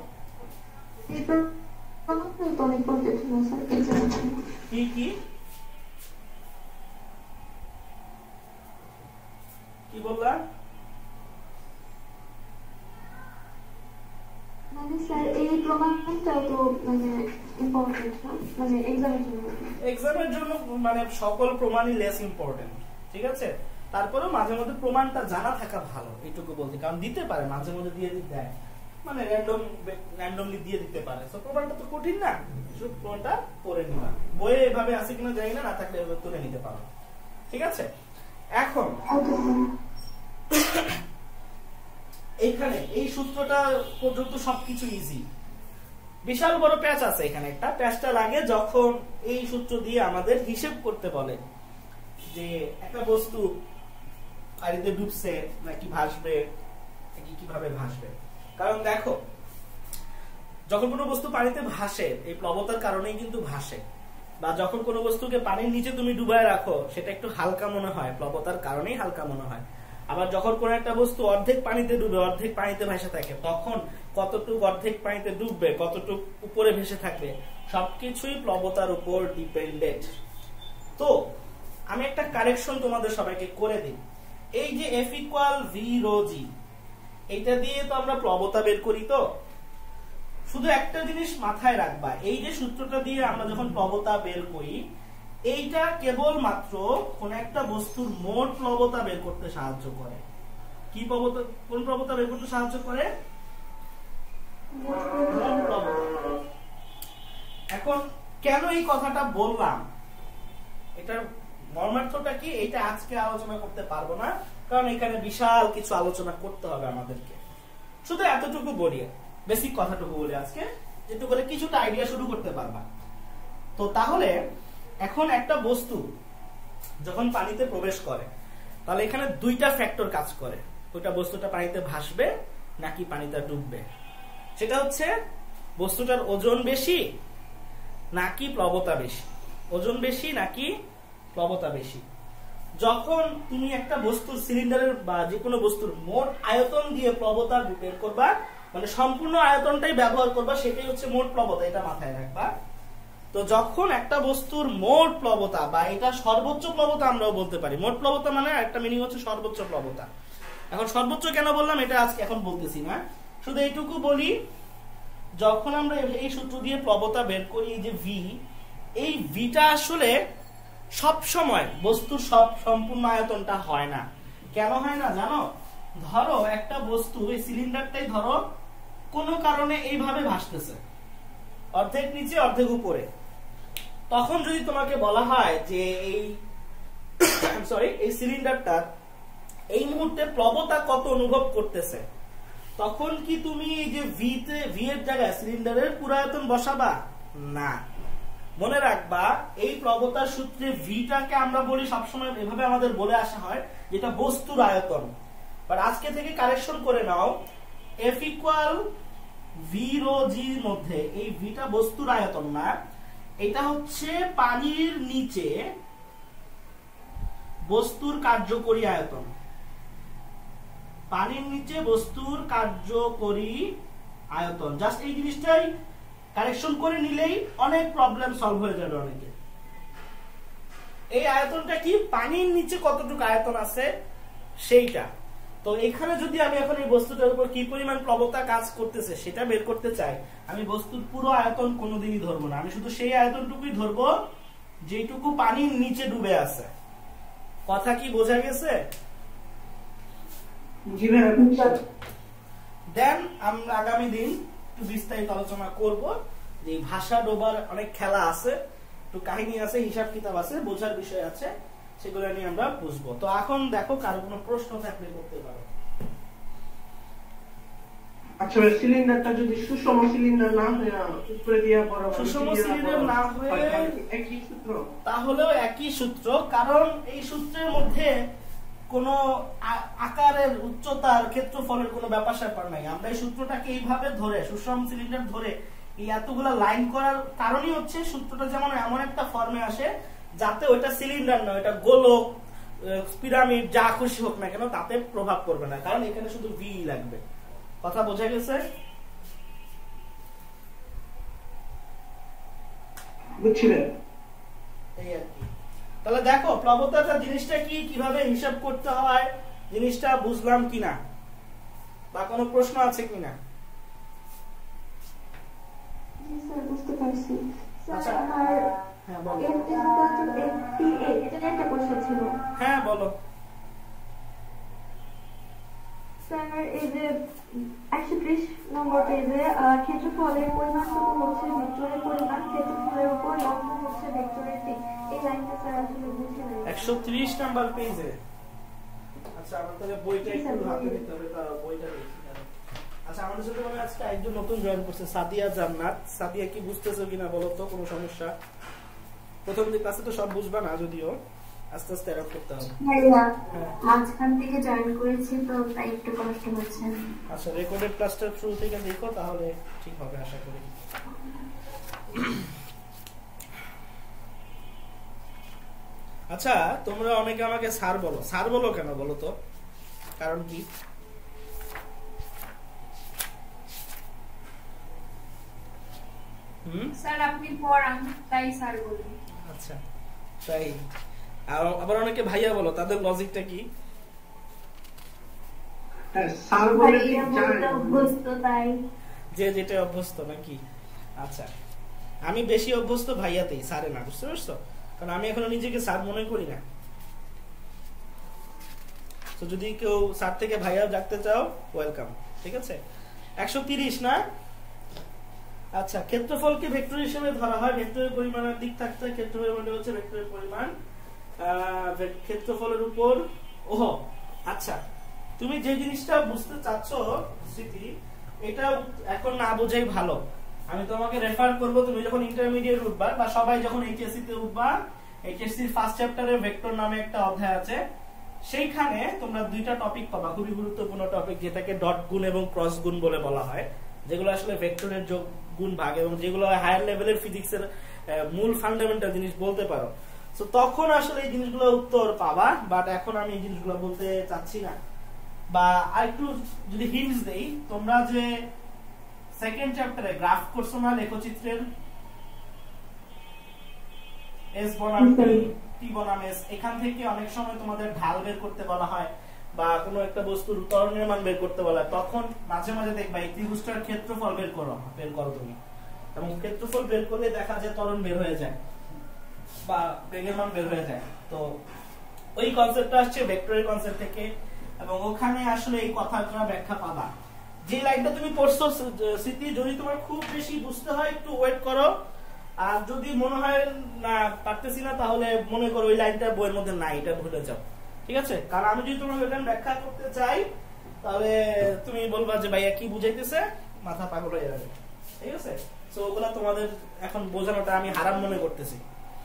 কি কি কি বললা? মানে স্যার এই প্রমাণটা তো মানে ইম্পর্টেন্ট না, মানে এক্সামের জন্য মানে সকল প্রমাণই লেস ইম্পর্টেন্ট, ঠিক আছে? তারপরেও মাঝে মধ্যে প্রমাণটা জানা থাকা ভালো, এইটুকু বলতে, কারণ দিতে পারে মাঝে মধ্যে দিয়ে দেয়, মানে র্যান্ডমলি দিয়ে দিতে পারে। সো প্রমাণটা তো কঠিন না, শুধু প্রমাণটা পড়ে নিবা, বইয়ে এভাবে আছে কিনা জানি না, না থাকলে এভাবে তুলে নিতে পারো, ঠিক আছে? এখন এইখানে এই সূত্রটা পর্যন্ত সবকিছু ইজি। বিশাল বড় প্যাচ আছে এখানে, একটা প্যাচটা লাগে যখন এই সূত্র দিয়ে আমাদের হিসেব করতে বলে যে একটা বস্তু পানিতে ডুবছে নাকি ভাসবে, নাকি কিভাবে ভাসবে। কারণ দেখো যখন কোনো বস্তু পানিতে ভাসে, এই প্লবতার কারণেই কিন্তু ভাসে, বা যখন কোনো বস্তুকে পানির নিচে তুমি ডুবায় রাখো, সেটা একটু হালকা মনে হয়, প্লবতার কারণেই হালকা মনে হয়। আবার যখন কোন একটা বস্তু অর্ধেক পানিতে ডুবে অর্ধেক পানিতে ভেসে থাকে, তখন কতটুকু অর্ধেক পানিতে ডুববে, কতটুকু উপরে ভেসে থাকবে, সবকিছুই প্লবতার উপর ডিপেন্ডেন্ট। তো আমি একটা কারেকশন তোমাদের সবাইকে করে দিই। এই যে F = V ρ g, এইটা দিয়ে তো আমরা প্লবতা বের করি। তো শুধু একটা জিনিস মাথায় রাখবা, এই যে সূত্রটা দিয়ে আমরা যখন প্লবতা বের করি, এইটা কেবলমাত্র কোন একটা বস্তুর মোট প্লবতা বের করতে সাহায্য করে। কি প্লবতা, কোন প্লবতা বের করতে সাহায্য করে? মোট প্লবতা। এখন কেন এই কথাটা বললাম, এটার মর্মার্থটা কি, এটা আজকে আলোচনা করতে পারবো না, কারণ এখানে বিশাল কিছু আলোচনা করতে হবে আমাদেরকে। শুধু এতটুকু বলি, বেসিক কথাটুকু বলি আজকে, যেটুকু করে কিছুটা আইডিয়া শুরু করতে পারবা। তো তাহলে এখন একটা বস্তু যখন পানিতে প্রবেশ করে, তাহলে এখানে দুইটা ফ্যাক্টর কাজ করে, ওইটা বস্তুটা পানিতে ভাসবে নাকি পানিতে ডুববে। সেটা হচ্ছে বস্তুটার ওজন বেশি নাকি প্লবতা বেশি, ওজন বেশি নাকি প্লবতা বেশি। যখন তুমি একটা বস্তুর সিলিন্ডারের বা যে কোনো বস্তুর মোট আয়তন দিয়ে প্লবতা বের করবা, মানে সম্পূর্ণ আয়তনটাই ব্যবহার করবা, সেটাই হচ্ছে মোট প্লবতা, এটা মাথায় রাখবা। তো যখন একটা বস্তুর মোট প্লবতা, বা এটা সর্বোচ্চ প্লবতা আমরাও বলতে পারি, মোট প্লবতা মানে একটা মিনিং হচ্ছে সর্বোচ্চ প্লবতা। এখন সর্বোচ্চ কেন বললাম এটা আজকে এখন বলতেছি না, শুধু এইটুকু বলি, যখন আমরা এই সূত্র দিয়ে প্লবতা বের করি, এই যে ভি, এই ভিটা আসলে সব সময় বস্তুর সব সম্পূর্ণ আয়তনটা হয় না। কেন হয় না জানো? ধরো একটা বস্তু, এই সিলিন্ডারটাই ধরো কোনো কারণে এইভাবে ভাসতেছে, অর্ধেক নিচে অর্ধেক উপরে। তখন যদি তোমাকে বলা হয় যে এই সিলিন্ডারটা এই মুহূর্তে প্রবণতা কত অনুভব করতেছে, তখন কি তুমি এই যে ভি এর জায়গায় সিলিন্ডারের পুরো আয়তন বসাবা? না, মনে রাখবা এই প্রবণতার সূত্রে ভিটাকে আমরা বলি সবসময় এভাবে আমাদের বলে আসা হয় যেটা বস্তুর আয়তন। বাট আজকে থেকে কারেকশন করে নাও, F ইকুয়াল ভি রো জির মধ্যে এই ভিটা বস্তুর আয়তন না, এটা হচ্ছে পানির নিচে বস্তুর কার্যকরী আয়তন। পানির নিচে বস্তুর কার্যকরী আয়তন, জাস্ট এই জিনিসটাই কারেকশন করে নিলেই অনেক প্রবলেম সলভ হয়ে যাবে অনেকে। এই আয়তনটা কি, পানির নিচে কতটুকু আয়তন আছে সেইটা। তো এখানে যদি আমি এখন এই বস্তুটার উপর কি পরিমাণ প্রবণতা কাজ করতেছে সেটা বের করতে চাই, আমি বস্তুর পুরো আয়তন কোনোদিনই ধরবো না, আমি শুধু সেই আয়তনটুকুই ধরবো যেটুকু পানির নিচে ডুবে আছে। কথা কি বোঝা গেছে? দেন আমরা আগামী দিন একটু বিস্তারিত আলোচনা করব যে ভাষা ডোবার অনেক খেলা আছে, একটু কাহিনী আছে, হিসাব কিতাব আছে, বোঝার বিষয় আছে, সেগুলো নিয়ে আমরা বুঝবো। তো এখন দেখো কারো কোনো প্রশ্ন থাকলে করতে পারো। আচ্ছা, সিলিন্ডারটা যদি সুষম সিলিন্ডার না হয়ে উপরে দিয়া বড় সুষম সিলিন্ডার না হয়ে একই সূত্র, তাহলেও একই সূত্র, কারণ এই সূত্রের মধ্যে কোন আকারের উচ্চতার ক্ষেত্রফলের কোনো ব্যাপার স্যাপার নাই। আমরা এই সূত্রটাকে এইভাবে ধরে সুষম সিলিন্ডার ধরে এই এতগুলা লাইন করার কারণই হচ্ছে সূত্রটা যেমন এমন একটা ফর্মে আসে যাতে ওইটা সিলিন্ডার নয়, ওটা গোলক, পিরামিড, যা খুশি হোক না কেন তাতে প্রভাব পড়বে না, কারণ এখানে শুধু ভি লাগবে। কথা বোঝা গেছে? বুঝছিলেন? এই আর কি। তাহলে দেখো প্রবণতা জিনিসটা কি, কিভাবে হিসাব করতে হয়, জিনিসটা বুঝলাম কিনা, বা কোনো প্রশ্ন আছে কিনা? জি স্যার, বুঝতে পারছি। আচ্ছা, স্যার আমার হ্যাঁ বলো। এটা নিয়ে একটা প্রশ্ন ছিল। হ্যাঁ বলো। স্যার এই যে 130 নম্বর পেজে ক্ষেত্রফলের পরিমাণ হচ্ছে ভেক্টরের পরিমাণ, ক্ষেত্রফলের উপর লম্ব হচ্ছে ভেক্টরের দিক, এই লাইনটা স্যার আসলে বুঝে নাই। 130 নাম্বার পেজে। আচ্ছা, আমার তাহলে বইটা একটু হাতে নিতে হবে, তা বইটা দেখি। আচ্ছা, আমাদের সাথে মানে আজকে একজন নতুন জয়েন করছে, সাদিয়া জান্নাত। সাদিয়া কি বুঝতেছো কিনা বলো তো, কোনো সমস্যা? প্রথম দিন ক্লাসে তো সব বুঝবা না, যদিও আস্তে আস্তে অ্যাডাপ্ট করতে হবে। হ্যাঁ, মাঝখান থেকে জয়েন করেছি তো তাই একটু কষ্ট হচ্ছে। আচ্ছা, রেকর্ডেড ক্লাসটা শুরু থেকে দেখো, তাহলে ঠিক হবে আশা করি। আচ্ছা, তোমরা অনেকে আমাকে স্যার বলো। স্যার বলো কেন বলো তো, কারণ কি? স্যার আপনি পড়ান তাই স্যার বলি। আচ্ছা, তাই। আবার অনেকে ভাইয়া বলো, তাদের লজিকটা কি? স্যার বলে অভ্যস্ত তাই, যে যেটা অভ্যস্ত নাকি? আচ্ছা, আমি বেশি অভ্যস্ত ভাইয়াতেই, স্যারে না, বুঝতে পারছো? কারণ আমি এখনো নিজেকে স্যার মনে করি না। তো যদি কেউ স্যার থেকে ভাইয়া ডাকতে চাও, ওয়েলকাম। ঠিক আছে, 130 না? আচ্ছা, ক্ষেত্রফলকে ভেক্টর হিসেবে ধরা হয়, ভেক্টরের পরিমাণের দিক থাকতে হয়, ক্ষেত্রফল মানে হচ্ছে ভেক্টরের পরিমাণ ক্ষেত্রফলের উপর। ওহ আচ্ছা, তুমি যে জিনিসটা বুঝতে চাচ্ছ স্মৃতি, এটা এখন না বোঝাই ভালো। আমি তোমাকে রেফার করব, তুমি যখন ইন্টারমিডিয়েট উঠবা বা সবাই যখন এইচএসসি তে উঠবা, এইচএসসি ফার্স্ট চ্যাপ্টারে ভেক্টর নামে একটা অধ্যায় আছে, সেইখানে তোমরা দুইটা টপিক পাবা, খুবই গুরুত্বপূর্ণ টপিক, যেটাকে ডট গুণ এবং ক্রস গুণ বলে বলা হয়, যেগুলো আসলে ভেক্টরের যোগ গুণ ভাগ এবং যেগুলো হায়ার লেভেলের ফিজিক্সের মূল ফান্ডামেন্টাল জিনিস বলতে পারো। তো তখন আসলে এই জিনিসগুলো উত্তর পাবা, বাট এখন আমি এই জিনিসগুলো বলতে চাচ্ছি না। বা আরেকটু যদি হিন্টস দেই, তোমরা যে সেকেন্ড চ্যাপ্টারে গ্রাফ করছো না, লেখচিত্রের এস বনাম টি বনাম এস, এখান থেকে অনেক সময় তোমাদের ঢাল বের করতে বলা হয় বা কোনো একটা বস্তুর ত্বরণের মান বের করতে বলা হয়, তখন মাঝে মাঝে দেখবা এই ত্রিভুজটার ক্ষেত্রফল বের করো তুমি, এবং ক্ষেত্রফল বের করলে দেখা যায় ত্বরণ বের হয়ে যায় বা বেগের মান বের হয়ে যায়। তো ওই কনসেপ্টটা আসছে ভেক্টরের কনসেপ্ট থেকে। এবং ওখানে আসলে এই কথাটা ব্যাখ্যা পাবা। যে লাইনটা তুমি পড়ছো স্মৃতি, যদি তোমার খুব বেশি বুঝতে হয় একটু ওয়েট করো, আর যদি মনে হয় না পারতেছি না তাহলে মনে করো ওই লাইনটা বইয়ের মধ্যে নাই, এটা ভুলে যাও, ঠিক আছে? কারণ আমি যদি তোমার ওইটা ব্যাখ্যা করতে চাই তাহলে তুমি বলবা যে ভাইয়া কি বুঝাইতেছে, মাথা পাগল হয়ে যাবে, ঠিক আছে? তো ওগুলা তোমাদের এখন বোঝানোটা আমি হারাম মনে করতেছি,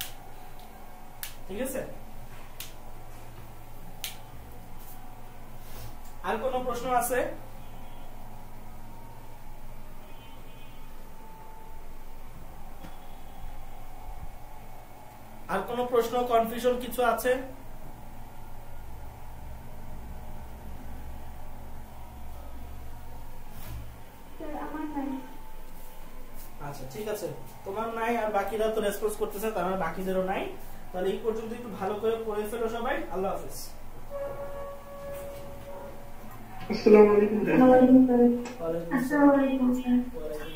ঠিক আছে? আর কোন প্রশ্ন আছে? আর কোন প্রশ্ন, কনফিউশন কিছু আছে? আচ্ছা ঠিক আছে, তোমার নাই আর বাকিরা তো রেসপন্স করতেছে, তার মানে বাকিদেরও নাই। তাহলে এই পর্যন্ত একটু ভালো করে পড়ে ফেলো সবাই। আল্লাহ হাফেজ। আসসালামু আলাইকুম। আসসালামু আলাইকুম স্যার।